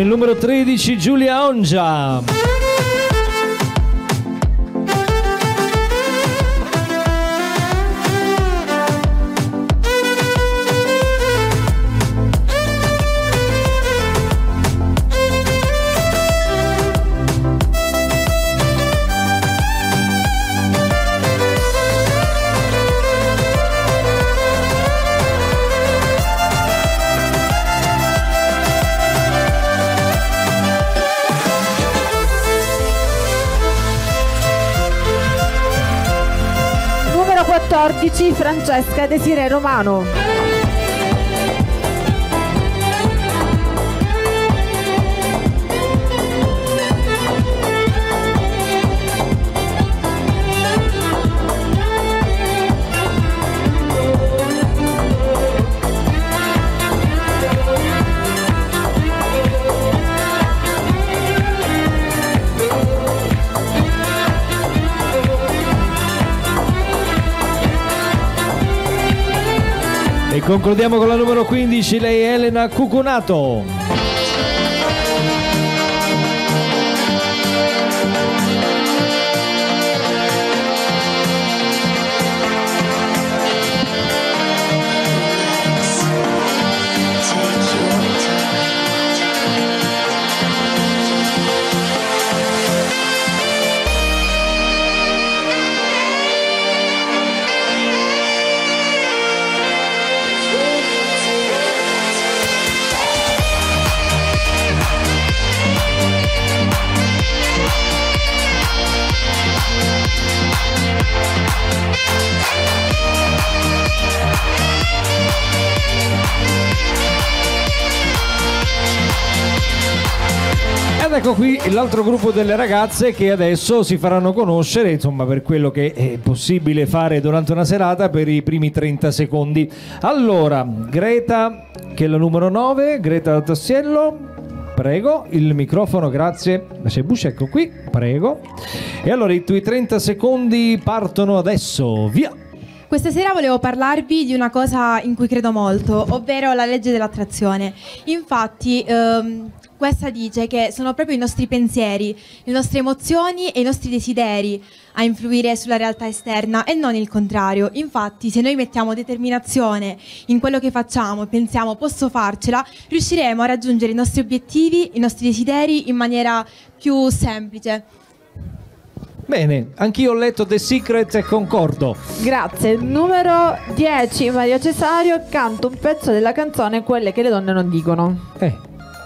il numero tredici Giulia Ongia. quattordici Francesca Desiree Romano. E concludiamo con la numero quindici, lei è Elena Cucunato. Ed ecco qui l'altro gruppo delle ragazze che adesso si faranno conoscere, insomma, per quello che è possibile fare durante una serata per i primi trenta secondi. Allora, Greta, che è la numero nove, Greta Tassiello, prego, il microfono, grazie. C'è Bush, ecco qui, prego. E allora i tuoi trenta secondi partono adesso, via! Questa sera volevo parlarvi di una cosa in cui credo molto, ovvero la legge dell'attrazione. Infatti, ehm, questa dice che sono proprio i nostri pensieri, le nostre emozioni e i nostri desideri a influire sulla realtà esterna e non il contrario. Infatti, se noi mettiamo determinazione in quello che facciamo e pensiamo posso farcela, riusciremo a raggiungere i nostri obiettivi, i nostri desideri in maniera più semplice. Bene, anch'io ho letto The Secret e concordo. Grazie. Numero dieci Maria Cesario canta un pezzo della canzone Quelle che le donne non dicono. Eh.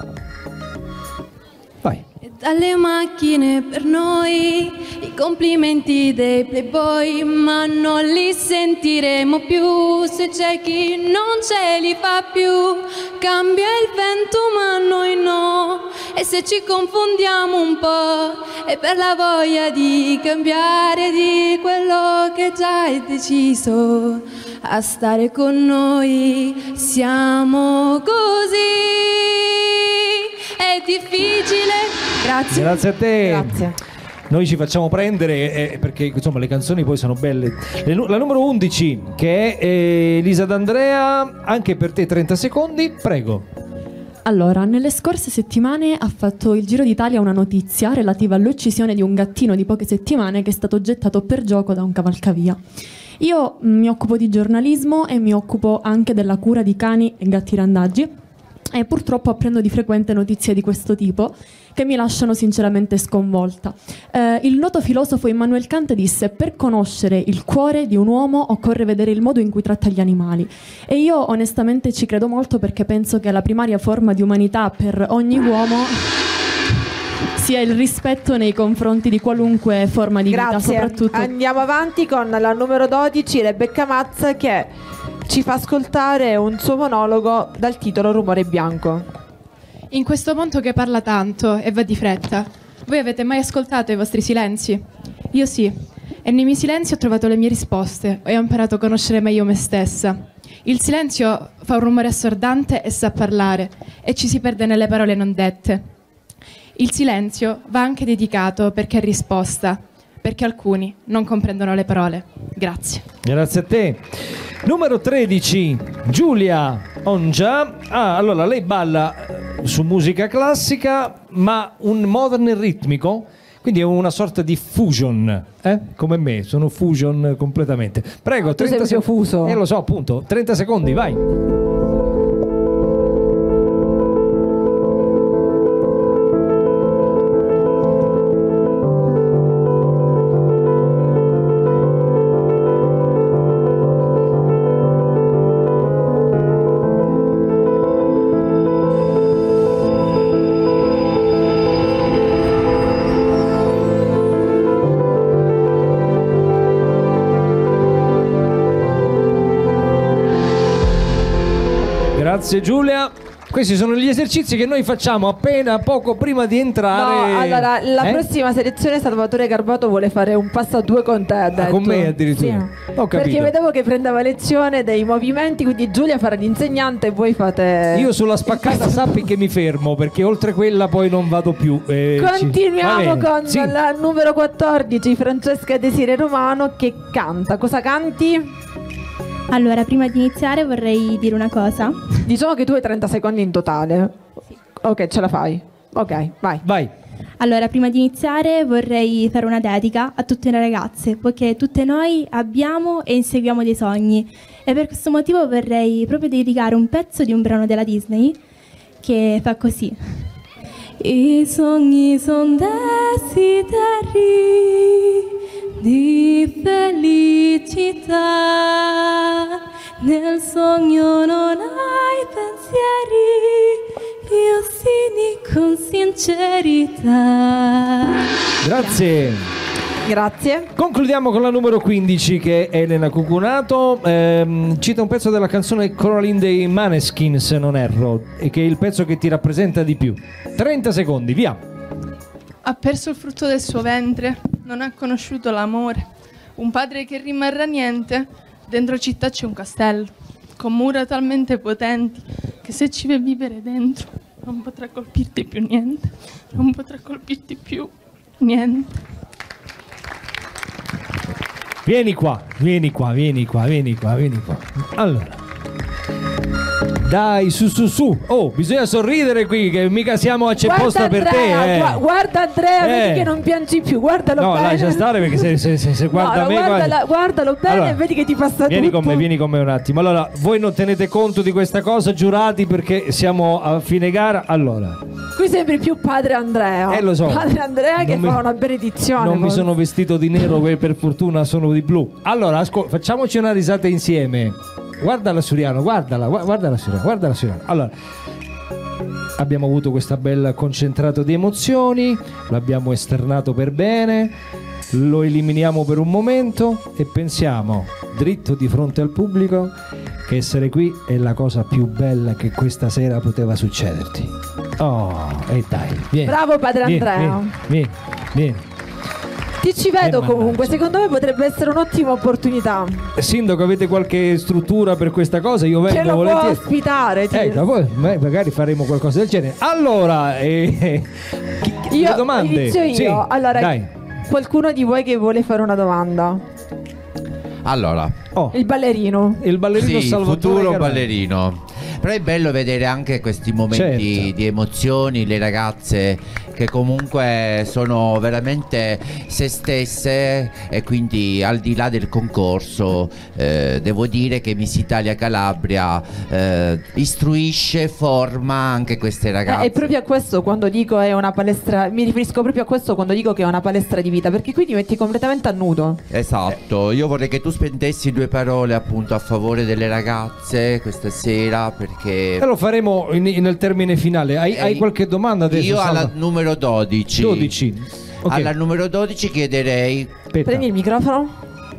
Vai. Dalle macchine per noi, i complimenti dei playboy, ma non li sentiremo più se c'è chi non ce li fa più. Cambia il vento ma noi no, e se ci confondiamo un po' è per la voglia di cambiare di quello che già hai deciso. A stare con noi siamo così, è difficile. Grazie. Grazie a te. Grazie. Noi ci facciamo prendere eh, perché insomma le canzoni poi sono belle. Le, la numero undici che è eh, Elisa D'Andrea, anche per te trenta secondi, prego. Allora, nelle scorse settimane ha fatto il Giro d'Italia una notizia relativa all'uccisione di un gattino di poche settimane che è stato gettato per gioco da un cavalcavia. Io mh, mi occupo di giornalismo e mi occupo anche della cura di cani e gatti randaggi e purtroppo apprendo di frequente notizie di questo tipo che mi lasciano sinceramente sconvolta. Eh, il noto filosofo Immanuel Kant disse: per conoscere il cuore di un uomo occorre vedere il modo in cui tratta gli animali. E io onestamente ci credo molto, perché penso che la primaria forma di umanità per ogni uomo sia il rispetto nei confronti di qualunque forma di Grazie. vita, soprattutto. Andiamo avanti con la numero dodici Rebecca Mazza, che ci fa ascoltare un suo monologo dal titolo Rumore bianco. In questo mondo che parla tanto e va di fretta, voi avete mai ascoltato i vostri silenzi? Io sì, e nei miei silenzi ho trovato le mie risposte e ho imparato a conoscere meglio me stessa. Il silenzio fa un rumore assordante e sa parlare, e ci si perde nelle parole non dette. Il silenzio va anche dedicato perché è risposta, perché alcuni non comprendono le parole. Grazie. Grazie a te. Numero tredici, Giulia Ongia. Ah, allora lei balla su musica classica, ma un modern ritmico, quindi è una sorta di fusion, eh? Come me, sono fusion completamente. Prego, tu sei proprio fuso. Eh, lo so, appunto, trenta secondi, vai. Grazie Giulia. Questi sono gli esercizi che noi facciamo appena poco prima di entrare. No, allora la eh? prossima selezione Salvatore Garbato vuole fare un passo a due con te, ha detto. Ah, con me addirittura. Sì. Ho capito. Perché vedevo che prendeva lezione dei movimenti, quindi Giulia farà l'insegnante e voi fate. Io sulla spaccata sappi che mi fermo, perché oltre quella poi non vado più. eh, Continuiamo ci... con sì. la numero quattordici, Francesca Desire Romano, che canta. Cosa canti? Allora, prima di iniziare vorrei dire una cosa. Diciamo che tu hai trenta secondi in totale. Sì. Ok, ce la fai. Ok, vai. Vai. Allora, prima di iniziare vorrei fare una dedica a tutte le ragazze, poiché tutte noi abbiamo e inseguiamo dei sogni. E per questo motivo vorrei proprio dedicare un pezzo di un brano della Disney che fa così. I sogni son desideri di felicità, nel sogno non hai pensieri, io sì con sincerità. Grazie. Grazie. Concludiamo con la numero quindici, che è Elena Cucunato. Ehm, cita un pezzo della canzone Coraline dei Maneskin, se non erro, e che è il pezzo che ti rappresenta di più. trenta secondi, via. Ha perso il frutto del suo ventre, non ha conosciuto l'amore. Un padre che rimarrà niente, dentro città c'è un castello, con mura talmente potenti che se ci vai vivere dentro non potrà colpirti più niente, non potrà colpirti più niente. Vieni qua, vieni qua, vieni qua, vieni qua, vieni qua. Allora. Dai, su su su. Oh, bisogna sorridere qui, che mica siamo a c'è posto per te, eh. gu- guarda Andrea, Eh. vedi che non piangi più, guardalo No, bene. lascia stare, perché se, se, se, se guarda No, me no, guardala- guarda- guardalo bene Allora, e vedi che ti passa Vieni tutto. con me, vieni con me un attimo. Allora, voi non tenete conto di questa cosa, giurati, perché siamo a fine gara. Allora, Qui sembri più padre Andrea. Eh, lo so. Padre Andrea che Non mi- fa una benedizione. non mi forse. sono vestito di nero, per, per fortuna sono di blu. Allora, ascol- facciamoci una risata insieme. Guardala Suriano, guardala, gua- guardala Suriano, guardala Suriano. Allora, abbiamo avuto questa bella concentrato di emozioni, l'abbiamo esternato per bene, lo eliminiamo per un momento e pensiamo dritto di fronte al pubblico che essere qui è la cosa più bella che questa sera poteva succederti. Oh, e dai, vieni. Bravo padre Vieni, Andrea. Vieni, vieni, vieni. Ti ci vedo Eh, comunque, secondo me potrebbe essere un'ottima opportunità. Sindaco, avete qualche struttura per questa cosa? Io vengo Ce lo può volentieri. ospitare. ti- Ecco, poi ma- magari faremo qualcosa del genere. Allora, eh, chi- chi- Io le domande? inizio io. Sì, allora, dai. qualcuno di voi che vuole fare una domanda? Allora, Il ballerino. Il ballerino sì, Salvatore futuro Carrà. ballerino. Però è bello vedere anche questi momenti Certo. di emozioni, le ragazze che comunque sono veramente se stesse, e quindi al di là del concorso eh, devo dire che Miss Italia Calabria eh, istruisce, forma anche queste ragazze. Eh, è proprio a questo quando dico è una palestra, mi riferisco proprio a questo quando dico che è una palestra di vita, perché qui ti metti completamente a nudo. Esatto, io vorrei che tu spendessi due parole appunto a favore delle ragazze questa sera, perché E lo faremo in- nel termine finale. Hai, hai qualche domanda adesso? io alla Salva? numero dodici dodici. Ok. Alla numero dodici chiederei Prendi il microfono.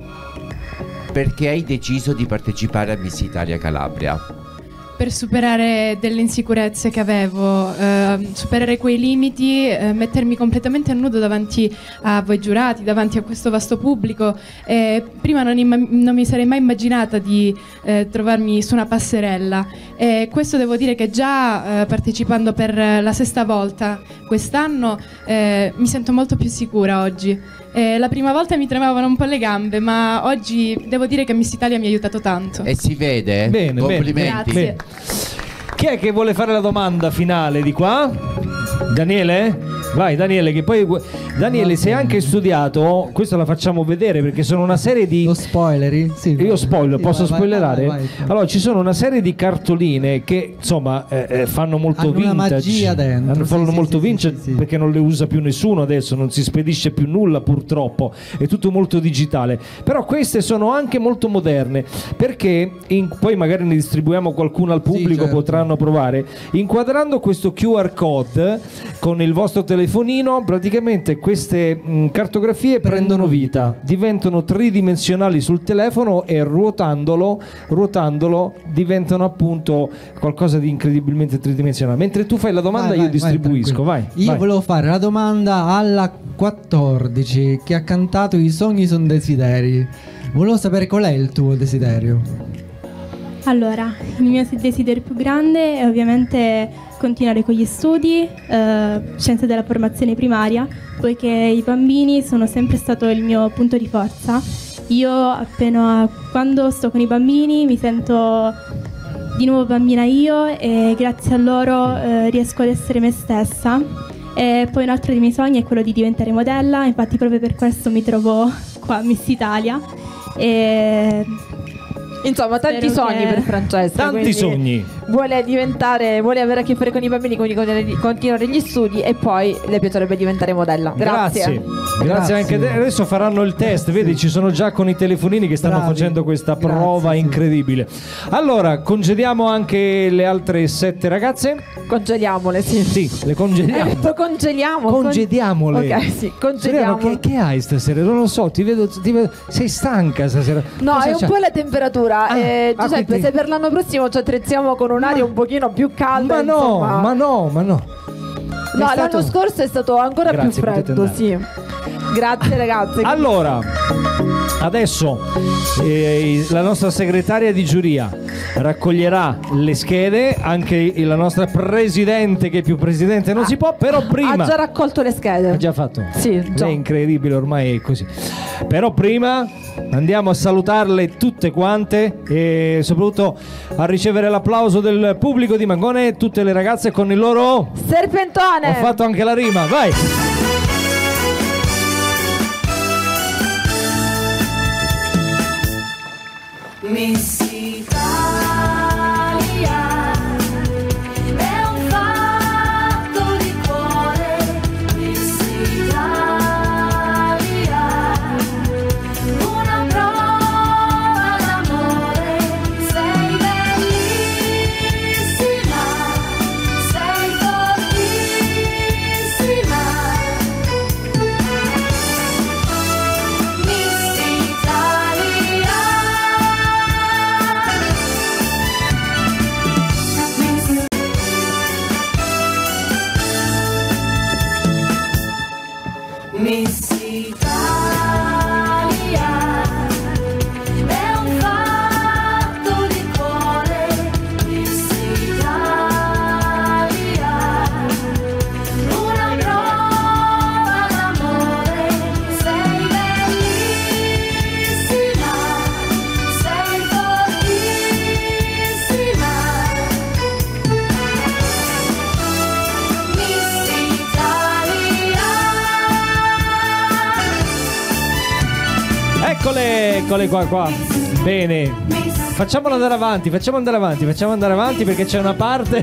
perché hai deciso di partecipare a Miss Italia Calabria. Per superare delle insicurezze che avevo, eh, superare quei limiti, eh, mettermi completamente a nudo davanti a voi giurati, davanti a questo vasto pubblico. Eh, prima non, imma- non mi sarei mai immaginata di eh, trovarmi su una passerella. E questo devo dire che già eh, partecipando per la sesta volta quest'anno eh, mi sento molto più sicura oggi. Eh, la prima volta mi tremavano un po' le gambe, ma oggi devo dire che Miss Italia mi ha aiutato tanto. E si vede? Bene, Complimenti. bene, bene. Chi è che vuole fare la domanda finale di qua? Daniele? Vai Daniele, che poi Daniele sei anche studiato, questo la facciamo vedere perché sono una serie di... Lo spoileri? Sì, io spoiler, sì, posso vai, spoilerare? vai, vai, vai. Allora ci sono una serie di cartoline che insomma eh, eh, fanno molto Hanno una vintage, magia dentro, hanno, sì, fanno sì, molto sì, vintage sì, sì. perché non le usa più nessuno adesso, non si spedisce più nulla purtroppo, è tutto molto digitale, però queste sono anche molto moderne perché in, poi magari ne distribuiamo qualcuno al pubblico, certo. potranno provare, inquadrando questo Q R code con il vostro telefonino, praticamente queste mh, cartografie prendono vita, diventano tridimensionali sul telefono e ruotandolo, ruotandolo diventano appunto qualcosa di incredibilmente tridimensionale. Mentre tu fai la domanda Vai, io vai, distribuisco, vai. vai, Io vai. volevo fare la domanda alla quattordici che ha cantato I sogni sono desideri. Volevo sapere qual è il tuo desiderio. Allora, il mio desiderio più grande è ovviamente continuare con gli studi, eh, scienze della formazione primaria, poiché i bambini sono sempre stato il mio punto di forza. Io appena quando sto con i bambini mi sento di nuovo bambina io e grazie a loro eh, riesco ad essere me stessa. E poi un altro dei miei sogni è quello di diventare modella, infatti proprio per questo mi trovo qua a Miss Italia. E Insomma, tanti spero sogni che- per Francesca. Tanti quindi sogni. Vuole diventare, vuole avere a che fare con i bambini, quindi continuare- continuare gli studi e poi le piacerebbe diventare modella. Grazie. Grazie, grazie anche a te. Adesso faranno il test, vedi ci sono già con i telefonini che stanno Bravi. facendo questa Grazie, prova sì. incredibile. Allora, congediamo anche le altre sette ragazze? Congeliamole, sì. Sì, le Hai congediamo. detto congeliamo. con- Congediamole. Ok, sì, Seriano, congeliamo. che, che hai stasera? Non lo so, ti vedo, ti vedo- sei stanca stasera. No, Cosa è un c'è? po' la temperatura. Ah, eh, ah, Giuseppe, quindi- se per l'anno prossimo ci attrezziamo con un'aria un pochino più calda. Ma no, insomma. ma no, ma no. No, È stato- l'anno scorso è stato ancora Grazie, più potete freddo, sì. Grazie ragazze. Allora, adesso eh, la nostra segretaria di giuria raccoglierà le schede, anche la nostra presidente, che più presidente non si può, però prima... Ha già raccolto le schede. Ha già fatto? Sì, già. È incredibile, ormai è così. Però prima andiamo a salutarle tutte quante e soprattutto a ricevere l'applauso del pubblico di Mangone e tutte le ragazze con il loro... Serpentone. Ho fatto anche la rima, vai! Miss Italia è un fatto di cuore. Miss Italia, una prova d'amore. Sei bellissima, sei fortissima. Miss Italia. Miss Italia è un fatto di cuore. Miss Italia, una prova d'amore. Sei bellissima, sei fortissima. Miss Italia. Eccole, eccole qua qua. Bene. Facciamolo andare avanti, facciamo andare avanti, facciamo andare avanti perché c'è una parte.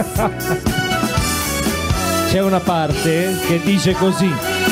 C'è una parte che dice così.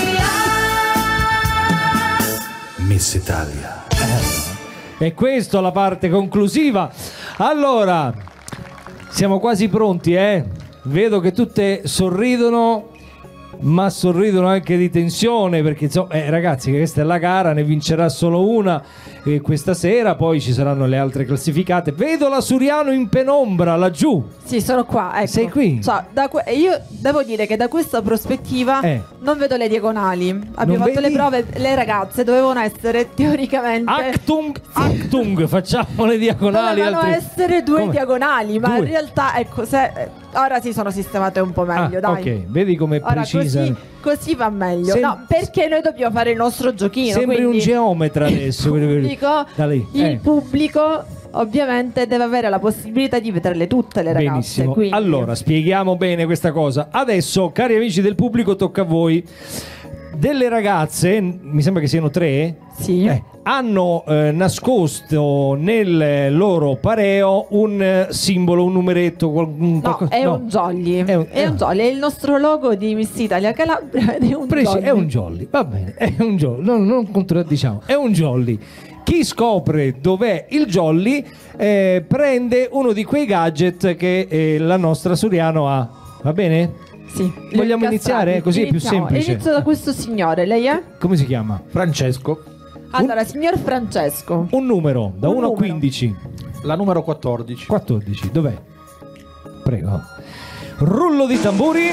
Miss Italia. E questa è la parte conclusiva. Allora, siamo quasi pronti, eh? Vedo che tutte sorridono, ma sorridono anche di tensione perché insomma, eh, ragazzi, questa è la gara, ne vincerà solo una eh, questa sera, poi ci saranno le altre classificate. Vedo la Suriano in penombra laggiù. Sì, sono qua. Ecco. Sei qui? Cioè, da que- io devo dire che da questa prospettiva Eh. non vedo le diagonali. Abbiamo Non fatto vedi? le prove, le ragazze dovevano essere teoricamente. Actung, actung, facciamo le diagonali. Dovevano altri- essere due Come? diagonali, ma Due? in realtà, ecco, se, eh, ora si sono sistemate un po' meglio, Ah, dai. ok, vedi come è Ora precisa. così, così va meglio. Sem- no, perché noi dobbiamo fare il nostro giochino. Sembri quindi un geometra adesso. il pubblico, Da lì. il Eh. pubblico ovviamente deve avere la possibilità di vederle tutte le ragazze. Benissimo. Quindi. Allora, spieghiamo bene questa cosa. Adesso, cari amici del pubblico, tocca a voi. Delle ragazze, mi sembra che siano tre, sì. eh, hanno eh, nascosto nel loro pareo un eh, simbolo, un numeretto, un No, qualcosa. è no. un jolly. È un- È un jolly, è il nostro logo di Miss Italia Calabria ed è un Preci- jolly. è un jolly, va bene, è un jolly, non, non contraddiciamo, è un jolly. Chi scopre dov'è il jolly eh, prende uno di quei gadget che eh, la nostra Suriano ha, va bene? Sì. Vogliamo iniziare? Così è più Iniziamo. semplice. Inizio da questo signore, lei è? Come si chiama? Francesco. Allora, signor Francesco. Un numero, da Un uno a numero. quindici. La numero quattordici. quattordici, dov'è? Prego. Rullo di tamburi.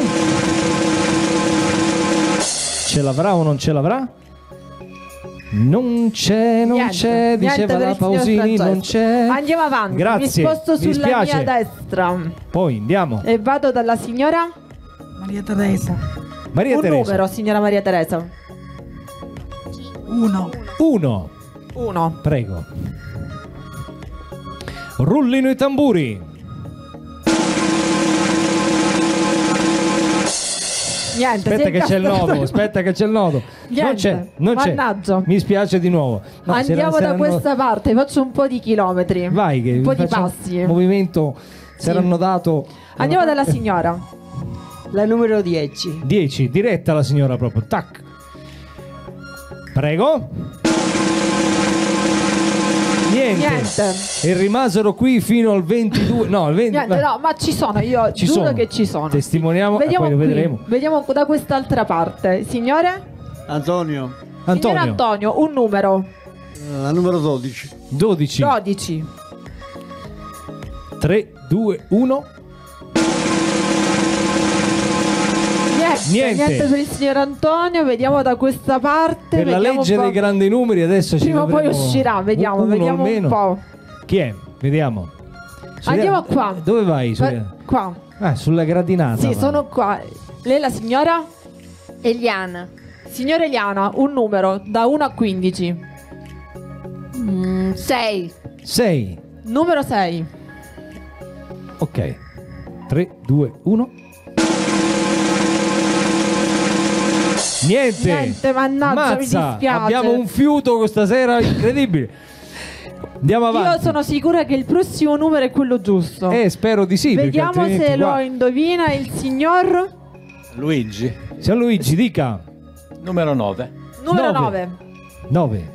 Ce l'avrà o non ce l'avrà? Non c'è, non Niente, c'è, niente diceva per la il signor Pausini, Francesco. non c'è. Andiamo avanti. Grazie, Mi sposto mi sulla dispiace. mia destra Poi andiamo. e vado dalla signora Maria Teresa. Maria un Teresa. numero, signora Maria Teresa. Uno. Uno. Uno. Prego. Rullino i tamburi. Niente, Aspetta si è che c'è il incastrato. nodo, aspetta che c'è il nodo. Non Niente, c'è, non c'è. mannaggia. Mi spiace di nuovo. No, se Andiamo era- da se erano- questa parte, faccio un po' di chilometri. Vai che un po' di facciamo passi. un movimento. Sì. Si erano dato Andiamo dalla signora. La numero dieci. dieci, diretta la signora proprio. Tac. Prego. Niente. Niente. E rimasero qui fino al ventidue. No, al venti. Niente, no, ma ci sono, io Ci giuro sono. che ci sono. Testimoniamo e Vediamo poi lo qui, vedremo. vediamo da quest'altra parte. Signore? Antonio. Signor Antonio. Antonio, un numero. La numero dodici. dodici. dodici. tre, due, uno. Niente, Niente. niente per il signor Antonio, vediamo da questa parte. Per la vediamo legge un po'. dei grandi numeri adesso ci Prima o poi dovremo- uscirà, vediamo, uno vediamo un almeno. po'. Chi è? Vediamo. Andiamo qua. Dove vai? Su- Eh, Qua. Ah, sulla gradinata. Sì, vai. sono qua. Lei è la signora? Eliana. Signora Eliana, un numero da uno a quindici. sei. sei. Numero sei. Ok. tre, due, uno. Niente. Niente, mannaggia, mi Mazza, dispiace. abbiamo un fiuto questa sera incredibile. Andiamo avanti. Io sono sicura che il prossimo numero è quello giusto. Eh, spero di sì. perché Vediamo altrimenti se lo qua- indovina il signor Luigi. Signor Luigi, dica. Numero nove. numero Nove. nove. nove.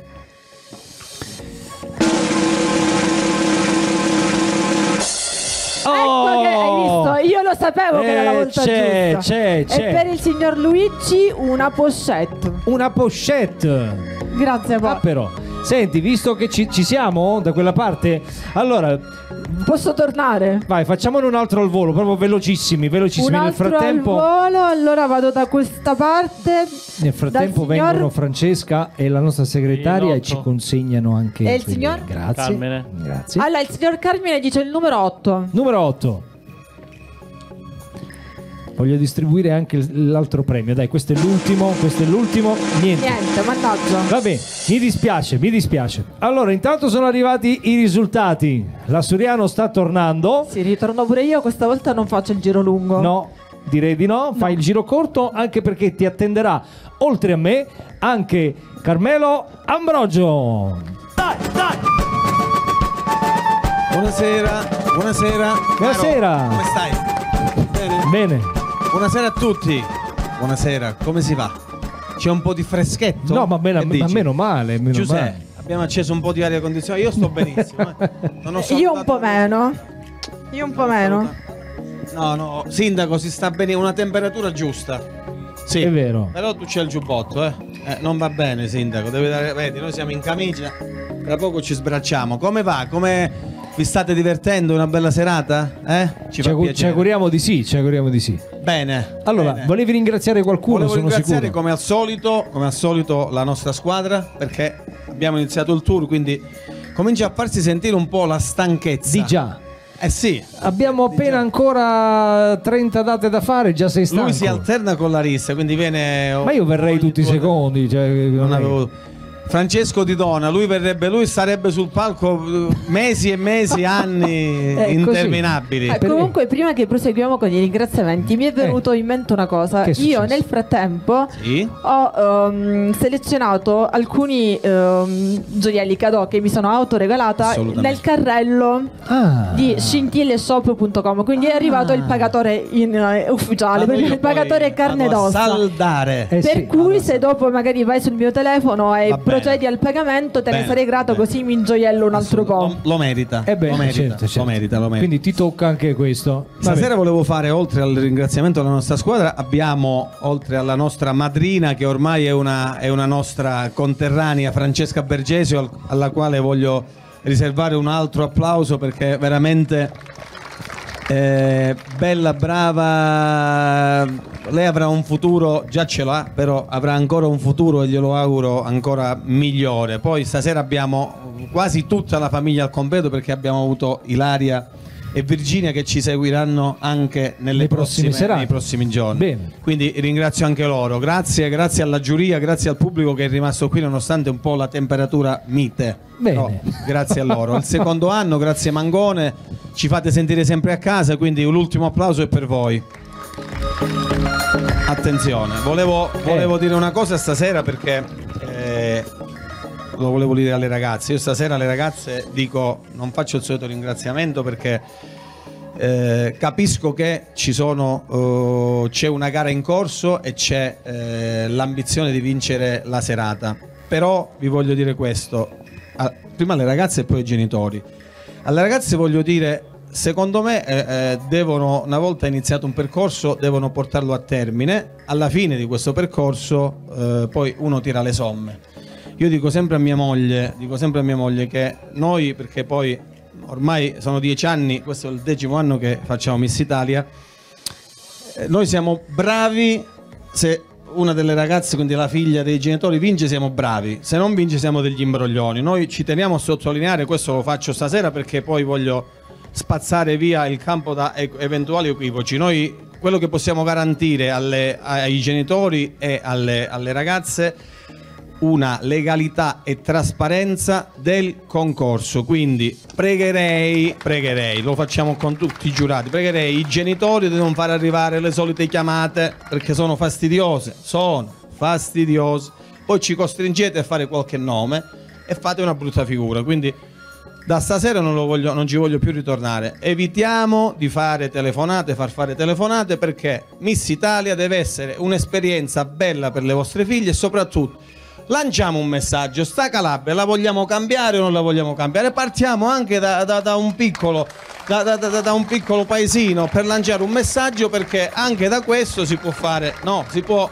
Ecco che hai visto, io lo sapevo che era la Eh, volta c'è, giusta. c'è, c'è. E per il signor Luigi una pochette. Una pochette. Grazie, Ah, però. Senti, visto che ci, ci siamo da quella parte, allora posso tornare? vai, facciamone un altro al volo, proprio velocissimi, velocissimi. Un Nel altro frattempo, al volo, allora vado da questa parte. nel frattempo dal signor- vengono Francesca e la nostra segretaria e Otto. ci consegnano anche. E il quelli. signor? Grazie. Carmine. Grazie. Allora, il signor Carmine dice il numero otto. Numero otto. Voglio distribuire anche l- l'altro premio. Dai, questo è l'ultimo, questo è l'ultimo. Niente. Niente, mannaggia. Va bene, mi dispiace, mi dispiace. Allora, intanto sono arrivati i risultati. La Suriano sta tornando. Sì, ritorno pure io, questa volta non faccio il giro lungo. No, direi di no. Fai il giro corto anche perché ti attenderà, oltre a me, anche Carmelo Ambrogio. Dai, dai! Buonasera, buonasera. Buonasera. Caro, come stai? Bene? Bene. Buonasera a tutti. Buonasera, come si va? C'è un po' di freschetto? No, ma, bene, Che ma dici? meno male. Meno Giuseppe, male. abbiamo acceso un po' di aria condizionata. Io sto benissimo. eh. Non ho Io un salutato- po' meno. Io un po' meno. No, no, sindaco, si sta bene, una temperatura giusta. Sì, È vero. Però tu c'hai il giubbotto, eh. Eh, non va bene, sindaco. Deve dare, vedi, noi siamo in camicia. Tra poco ci sbracciamo. Come va? Come vi state divertendo? Una bella serata? Eh? Ci Ci, fa augu- ci piacere. auguriamo di sì, ci auguriamo di sì. Bene. Allora, bene. volevi ringraziare qualcuno, Volevo sono ringraziare sicuro. come al solito, come al solito la nostra squadra, perché abbiamo iniziato il tour, quindi comincia a farsi sentire un po' la stanchezza. Di già. Eh sì. Abbiamo appena ancora trenta date da fare, già sei stanco. Lui si alterna con la rissa, quindi viene. Ma io verrei tutti i secondi. Cioè, Non non è- avevo. Francesco Di Dona, lui verrebbe, lui starebbe sul palco eh, mesi e mesi, anni È interminabili. Eh, comunque, prima che proseguiamo con i ringraziamenti, mi è venuto in mente una cosa. Che è Io successo? nel frattempo Sì? ho um, selezionato alcuni um, gioielli cadeau che mi sono autoregalata Assolutamente. nel carrello Ah. di scintilleshop punto com. Quindi è arrivato il pagatore in, eh, ufficiale, Vado perché io il pagatore è carne vado a d'ossa. saldare. Eh Per sì. cui se dopo magari vai sul mio telefono e Va bene. procedi al pagamento, te ne Bene, sarei grato, così mi ingioiello un altro po'. Lo, lo merita. Eh beh, lo merita, certo, certo. lo merita, lo merita. Quindi ti tocca anche questo. Stasera volevo fare, oltre al ringraziamento alla nostra squadra, abbiamo, oltre alla nostra madrina, che ormai è una, è una nostra conterranea, Francesca Bergesio, al- alla quale voglio riservare un altro applauso, perché veramente eh, bella, brava. Lei avrà un futuro, già ce l'ha, però avrà ancora un futuro e glielo auguro ancora migliore. Poi stasera abbiamo quasi tutta la famiglia al completo, perché abbiamo avuto Ilaria e Virginia che ci seguiranno anche nelle Nei prossimi prossime, serate. nei prossimi giorni. Bene. Quindi ringrazio anche loro. Grazie, grazie alla giuria, grazie al pubblico che è rimasto qui nonostante un po' la temperatura mite. Bene. Però grazie a loro. Il secondo anno, grazie Mangone, ci fate sentire sempre a casa, quindi l'ultimo applauso è per voi. Attenzione, volevo, volevo dire una cosa stasera, perché eh, lo volevo dire alle ragazze. Io stasera alle ragazze dico, non faccio il solito ringraziamento, perché eh, capisco che ci sono eh, c'è una gara in corso e c'è eh, l'ambizione di vincere la serata. Però vi voglio dire questo, ah, prima alle ragazze e poi ai genitori. Alle ragazze voglio dire, secondo me eh, eh, devono, una volta iniziato un percorso, devono portarlo a termine. Alla fine di questo percorso eh, poi uno tira le somme. Io dico sempre a mia moglie, dico sempre a mia moglie che noi, perché poi ormai sono dieci anni, questo è il decimo anno che facciamo Miss Italia, eh, noi siamo bravi se una delle ragazze, quindi la figlia dei genitori, vince, siamo bravi, se non vince siamo degli imbroglioni. Noi ci teniamo a sottolineare, questo lo faccio stasera perché poi voglio spazzare via il campo da e- eventuali equivoci. Noi quello che possiamo garantire alle- ai genitori e alle, alle ragazze una legalità e trasparenza del concorso. Quindi pregherei, pregherei, lo facciamo con tutti i giurati, pregherei i genitori di non far arrivare le solite chiamate, perché sono fastidiose, sono fastidiose. Poi ci costringete a fare qualche nome e fate una brutta figura. Quindi da stasera non, lo voglio, non ci voglio più ritornare. Evitiamo di fare telefonate, far fare telefonate, perché Miss Italia deve essere un'esperienza bella per le vostre figlie, e soprattutto lanciamo un messaggio: sta Calabria la vogliamo cambiare o non la vogliamo cambiare? Partiamo anche da, da, da, un piccolo, da, da, da, da un piccolo paesino per lanciare un messaggio, perché anche da questo si può fare, no, si può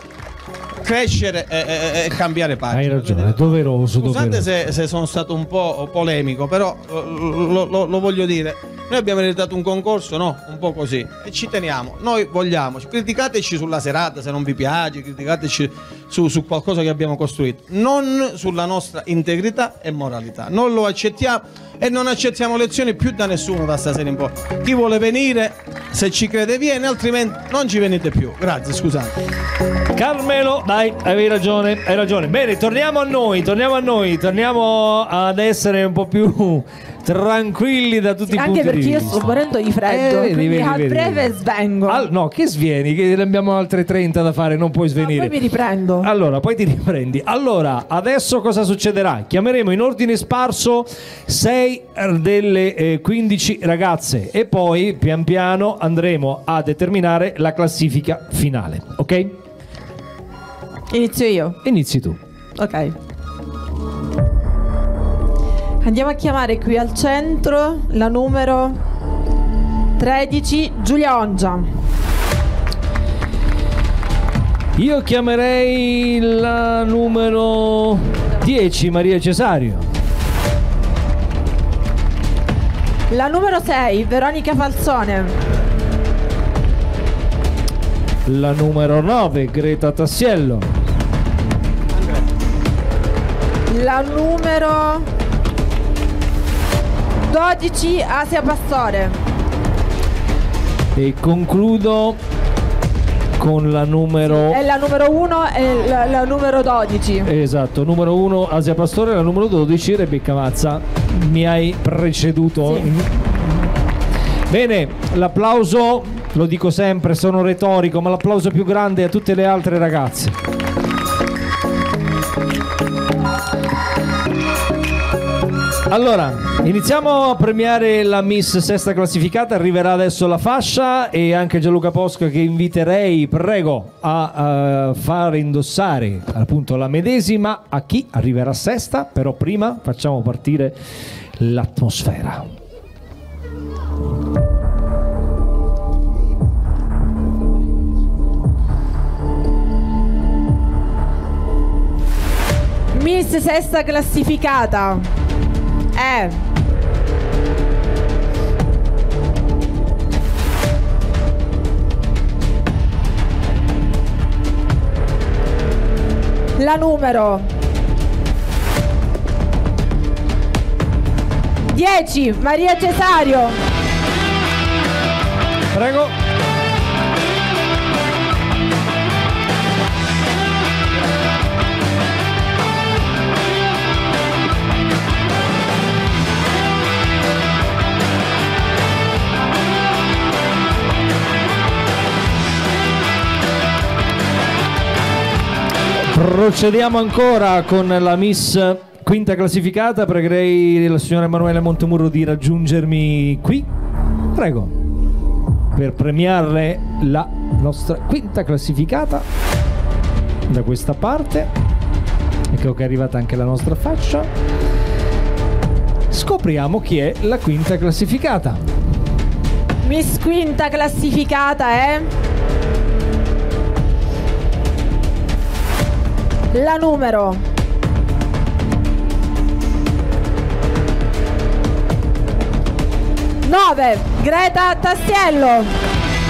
crescere e, e, e cambiare pagina. Hai ragione, è doveroso, Scusate doveroso. se, se sono stato un po' polemico, però lo, lo- lo voglio dire. Noi abbiamo ereditato un concorso, no? Un po' così. E ci teniamo. Noi vogliamo. Criticateci sulla serata se non vi piace, criticateci su, su qualcosa che abbiamo costruito. Non sulla nostra integrità e moralità. Non lo accettiamo e non accettiamo lezioni più da nessuno da stasera in poi. Chi vuole venire, se ci crede viene, altrimenti non ci venite più. Grazie, scusate. Carmelo, dai, avevi ragione, hai ragione. Bene, torniamo a noi, torniamo a noi, torniamo ad essere un po' più tranquilli da tutti i punti Anche perché di io vista. sto morendo di freddo, Eh, vedi, quindi vedi, a vedi, breve vedi. svengo. Al- no, che svieni, che ne abbiamo altre trenta da fare, non puoi svenire. Poi mi riprendo. Allora, poi ti riprendi. Allora, adesso cosa succederà? Chiameremo in ordine sparso sei delle eh, quindici ragazze e poi pian piano andremo a determinare la classifica finale, ok? Inizio io. Inizi tu. Ok. Andiamo a chiamare qui al centro la numero tredici, Giulia Ongia. Io chiamerei la numero dieci, Maria Cesario. La numero sei, Veronica Falzone. La numero nove, Greta Tassiello. La numero dodici, Asia Pastore. E concludo con la numero... È la numero uno e la, la numero dodici. Esatto, numero uno Asia Pastore, la numero dodici Rebecca Mazza. Mi hai preceduto. Sì. Bene, l'applauso, lo dico sempre, sono retorico, ma l'applauso più grande a tutte le altre ragazze. Allora, iniziamo a premiare la Miss sesta classificata. Arriverà adesso la fascia e anche Gianluca Posca, che inviterei, prego, a uh, fare indossare appunto la medesima a chi arriverà sesta. Però prima facciamo partire l'atmosfera. Miss sesta classificata è la numero dieci Maria Cesario. Prego. Procediamo ancora con la Miss quinta classificata. Pregherei la signora Emanuela Montemurro di raggiungermi qui, prego, per premiarle la nostra quinta classificata da questa parte. Ecco che è arrivata anche la nostra fascia. Scopriamo chi è la quinta classificata. Miss quinta classificata è la numero nove Greta Tastiello.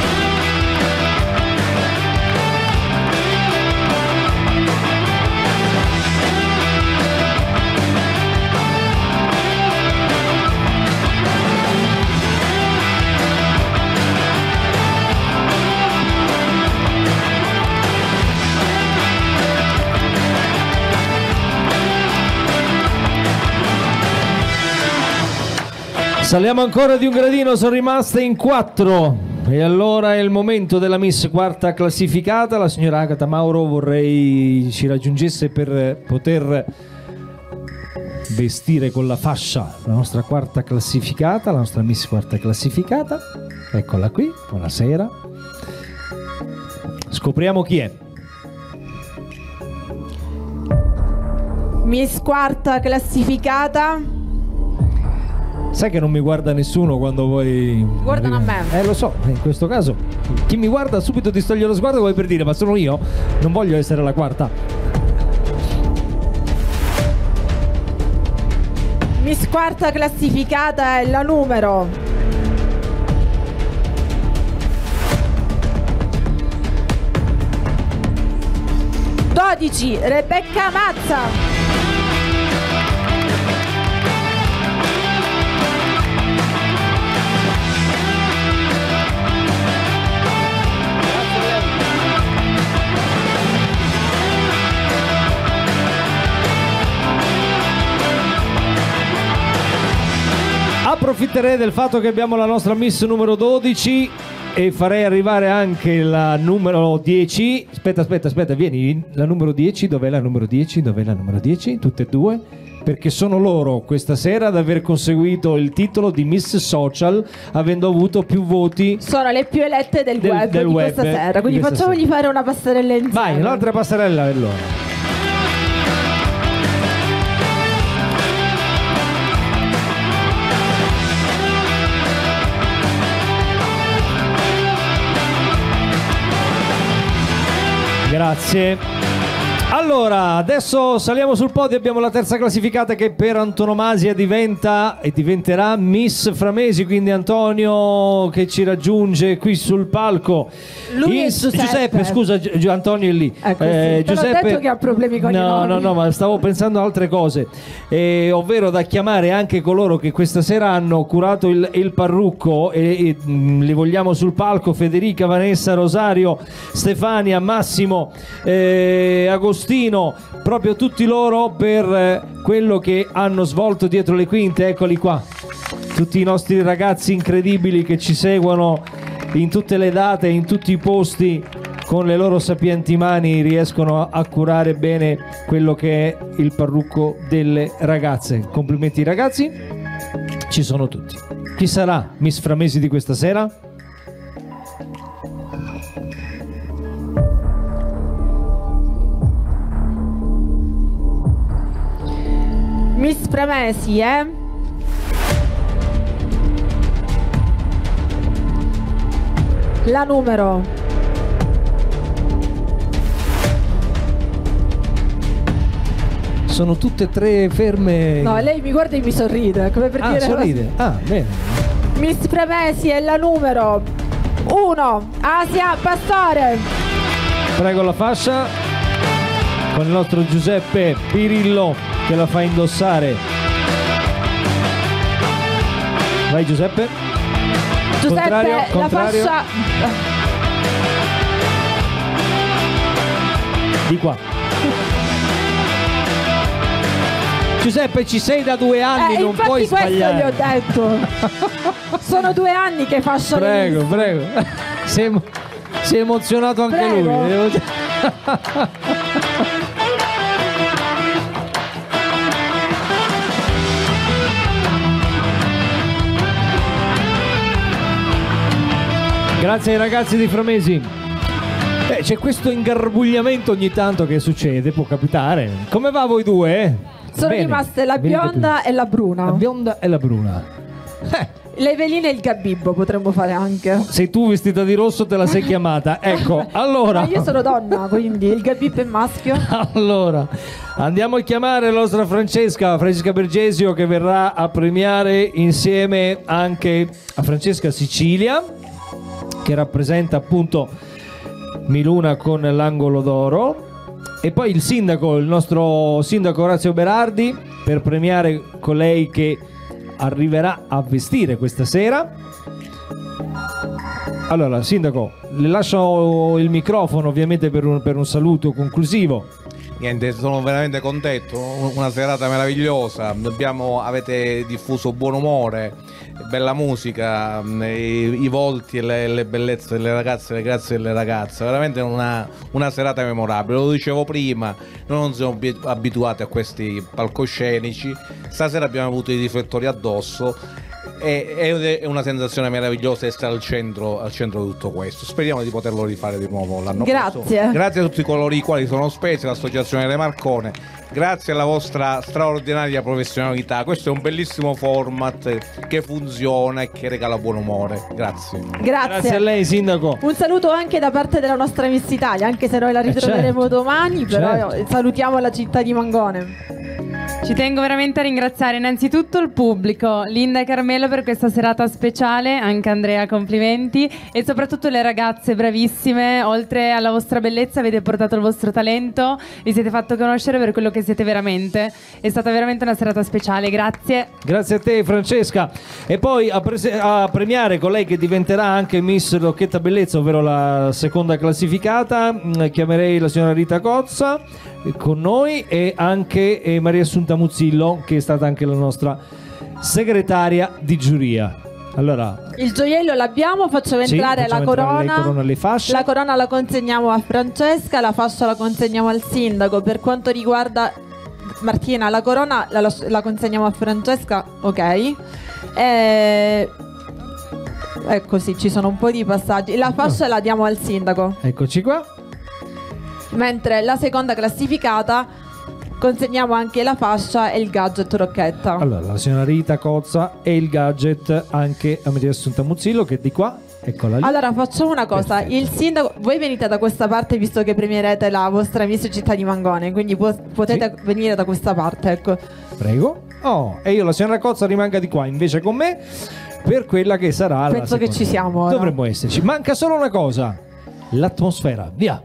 Saliamo ancora di un gradino, sono rimaste in quattro. E allora è il momento della Miss quarta classificata. La signora Agata Mauro vorrei ci raggiungesse per poter vestire con la fascia la nostra quarta classificata, la nostra Miss quarta classificata. Eccola qui, buonasera. Scopriamo chi è. Miss quarta classificata. Sai che non mi guarda nessuno quando vuoi... Guardano a me. Eh, lo so, in questo caso chi mi guarda subito ti toglie lo sguardo, vuoi per dire, ma sono io, non voglio essere la quarta. Miss quarta classificata è la numero dodici Rebecca Mazza. Approfitterei del fatto che abbiamo la nostra Miss numero dodici e farei arrivare anche la numero dieci. Aspetta, aspetta, aspetta, vieni. La numero dieci, dov'è la numero dieci? Dov'è la numero dieci? Tutte e due? Perché sono loro questa sera ad aver conseguito il titolo di Miss Social, avendo avuto più voti. Sono le più elette del, Del- web del di web, questa sera. Quindi di questa facciamogli fare una passerella insieme. Vai, un'altra passerella allora. Grazie. Allora, adesso saliamo sul podio, abbiamo la terza classificata che per antonomasia diventa e diventerà Miss Framesi, quindi Antonio che ci raggiunge qui sul palco. Lui è In- Giuseppe. scusa, Gi- Gi- Antonio è lì. Ecco, sì. Te l'ho detto che ha problemi con i no, nomi. No, no, ma stavo pensando a altre cose, eh, ovvero da chiamare anche coloro che questa sera hanno curato il, il parrucco e, e mh, li vogliamo sul palco: Federica, Vanessa, Rosario, Stefania, Massimo, eh, Agostino, proprio tutti loro per eh, quello che hanno svolto dietro le quinte. Eccoli qua, tutti i nostri ragazzi incredibili che ci seguono in tutte le date, in tutti i posti, con le loro sapienti mani riescono a curare bene quello che è il parrucco delle ragazze. Complimenti ragazzi, ci sono tutti. Chi sarà Miss Framesi di questa sera? Miss Framesi, eh? La numero Sono tutte e tre ferme. No, lei mi guarda e mi sorride, come per Ah, dire sorride. Ah, bene. Miss Framesi è la numero uno, Asia Pastore. Prego la fascia con il nostro Giuseppe Pirillo che la fa indossare. Vai Giuseppe. Giuseppe, Contrario, la contrario. fascia Di qua. Giuseppe, ci sei da due anni, eh, non infatti puoi questo sbagliare. gli ho detto. Sono due anni che fascia le Prego, liste. prego. Si è, emo- si è emozionato anche Prego. lui. devo dire. Grazie ai ragazzi di Framesi. Eh, c'è questo ingarbugliamento ogni tanto che succede, può capitare. Come va a voi due? Sono Bene. rimaste la Venite bionda qui. e la bruna. La bionda e la bruna. L'Evelina e il Gabibbo potremmo fare anche. Sei tu vestita di rosso, te la sei chiamata. Ecco, allora. Ma io sono donna, quindi il Gabibbo è maschio. Allora, andiamo a chiamare la nostra Francesca, Francesca Bergesio, che verrà a premiare insieme anche a Francesca Sicilia, che rappresenta appunto Miluna con l'angolo d'oro, e poi il sindaco, il nostro sindaco Orazio Berardi, per premiare colei che arriverà a vestire questa sera. Allora, sindaco, le lascio il microfono ovviamente per un, per un saluto conclusivo. Niente, sono veramente contento, una serata meravigliosa, abbiamo, avete diffuso buon umore, bella musica, i, i volti e le, le bellezze delle ragazze e le grazie delle ragazze, veramente una, una serata memorabile. Lo dicevo prima, noi non siamo abi- abituati a questi palcoscenici, stasera abbiamo avuto i riflettori addosso. E- È è una sensazione meravigliosa essere al centro, al centro di tutto questo. Speriamo di poterlo rifare di nuovo l'anno Grazie. prossimo. Grazie a tutti coloro i quali sono spesi, l'Associazione Le Marcone. Grazie alla vostra straordinaria professionalità. Questo è un bellissimo format che funziona e che regala buon umore. Grazie. Grazie. Grazie a lei, sindaco. Un saluto anche da parte della nostra Miss Italia, anche se noi la ritroveremo certo. domani, però Certo. salutiamo la città di Mangone. Ci tengo veramente a ringraziare innanzitutto il pubblico, Linda e Carmelo per questa serata speciale, anche Andrea complimenti, e soprattutto le ragazze bravissime, oltre alla vostra bellezza avete portato il vostro talento, vi siete fatto conoscere per quello che siete veramente. È stata veramente una serata speciale, grazie. Grazie a te Francesca. E poi a, prese- a premiare colei che diventerà anche Miss Rocchetta Bellezza, ovvero la seconda classificata, mh, chiamerei la signora Rita Cozza eh, con noi, e anche eh, Maria Assunta Muzzillo, che è stata anche la nostra segretaria di giuria. Allora, Il gioiello l'abbiamo, facciamo Sì, entrare facciamo la entrare corona. le corone, le fasce. La corona la consegniamo a Francesca, la fascia la consegniamo al sindaco. Per quanto riguarda Martina, la corona la, la consegniamo a Francesca, ok. E... Ecco sì, ci sono un po' di passaggi. La fascia la diamo al sindaco. eccoci qua. Mentre la seconda classificata consegniamo anche la fascia e il gadget Rocchetta. Allora, la signora Rita Cozza e il gadget anche a Maria Assunta Muzzillo, che è di qua. Eccola lì. Allora facciamo una cosa, il sindaco, voi venite da questa parte visto che premierete la vostra Miss Città di Mangone, quindi po- potete sì. venire da questa parte, ecco. Prego. Oh, e io la signora Cozza rimanga di qua invece con me per quella che sarà la Penso che ci siamo ora. Dovremmo esserci. Manca solo una cosa, l'atmosfera. Via.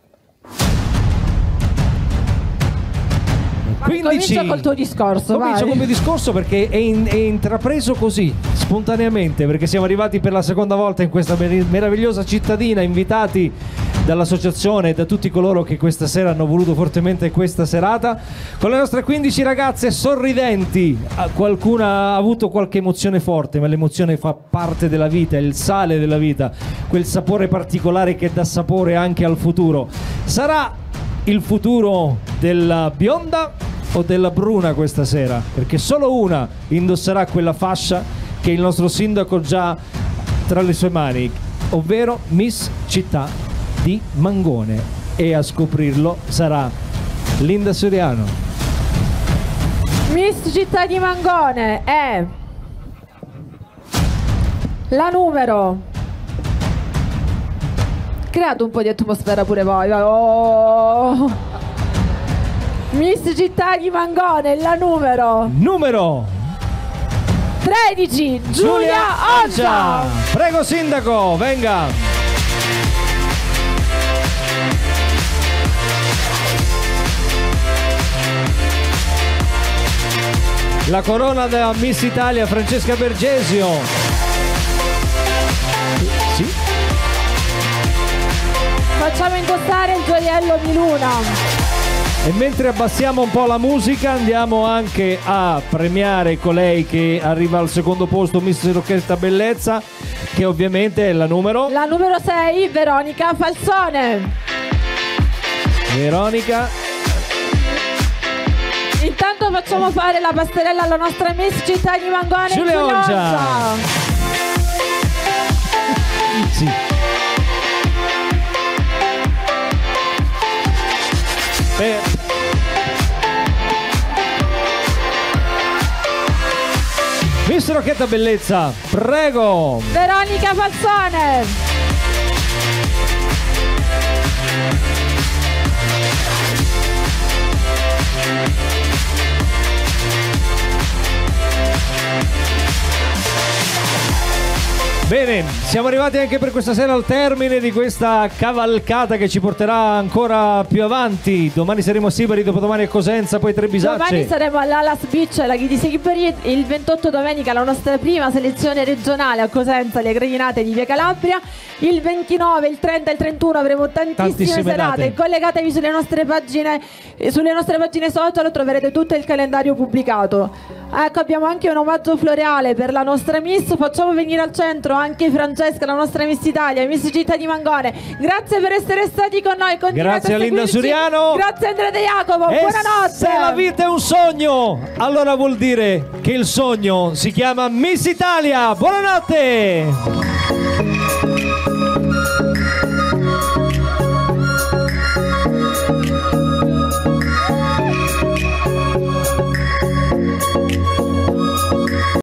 quindici Comincia col tuo discorso. Comincio vai. col mio discorso perché è, in, è intrapreso così, spontaneamente, perché siamo arrivati per la seconda volta in questa mer- meravigliosa cittadina, invitati dall'associazione e da tutti coloro che questa sera hanno voluto fortemente questa serata, con le nostre quindici ragazze sorridenti. Qualcuna ha avuto qualche emozione forte, ma l'emozione fa parte della vita, è il sale della vita, quel sapore particolare che dà sapore anche al futuro. Sarà il futuro della bionda o della bruna questa sera? Perché solo una indosserà quella fascia che il nostro sindaco già tra le sue mani, ovvero Miss Città di Mangone, e a scoprirlo sarà Linda Suriano. Miss Città di Mangone è la numero. Create un po' di atmosfera pure voi. Oh. Miss Città di Mangone, la numero Numero tredici, Giulia Oggia. Prego sindaco, venga. La corona della Miss Italia Francesca Bergesio. Sì. Facciamo indossare il gioiello di Luna. E mentre abbassiamo un po' la musica, andiamo anche a premiare colei che arriva al secondo posto, Miss Rocchetta Bellezza, che ovviamente è la numero... La numero sei, Veronica Falzone. Veronica. Intanto facciamo fare la passerella alla nostra Miss Città di Mangone, Giulia Oggia. Sì. Per... Miss Rocchetta Bellezza, prego. Veronica Falzone. Bene, siamo arrivati anche per questa sera al termine di questa cavalcata che ci porterà ancora più avanti. Domani saremo a Sibari, dopodomani a Cosenza, poi Trebisacce. Domani saremo all'Alas Beach, alla Ghi di Sibari. Il ventotto domenica la nostra prima selezione regionale a Cosenza, le Gradinate di Via Calabria. Il ventinove, il trenta e il trentuno avremo tantissime, Tantissime serate. date. Collegatevi sulle nostre pagine, eh, sulle nostre pagine social, troverete tutto il calendario pubblicato. Ecco, abbiamo anche un omaggio floreale per la nostra Miss. Facciamo venire al centro anche Francesca, la nostra Miss Italia, Miss Città di Mangone. Grazie per essere stati con noi. Continuate Grazie a Linda seguirci. Suriano. Grazie Andrea De Jacopo. E Buonanotte. se la vita è un sogno, allora vuol dire che il sogno si chiama Miss Italia. Buonanotte.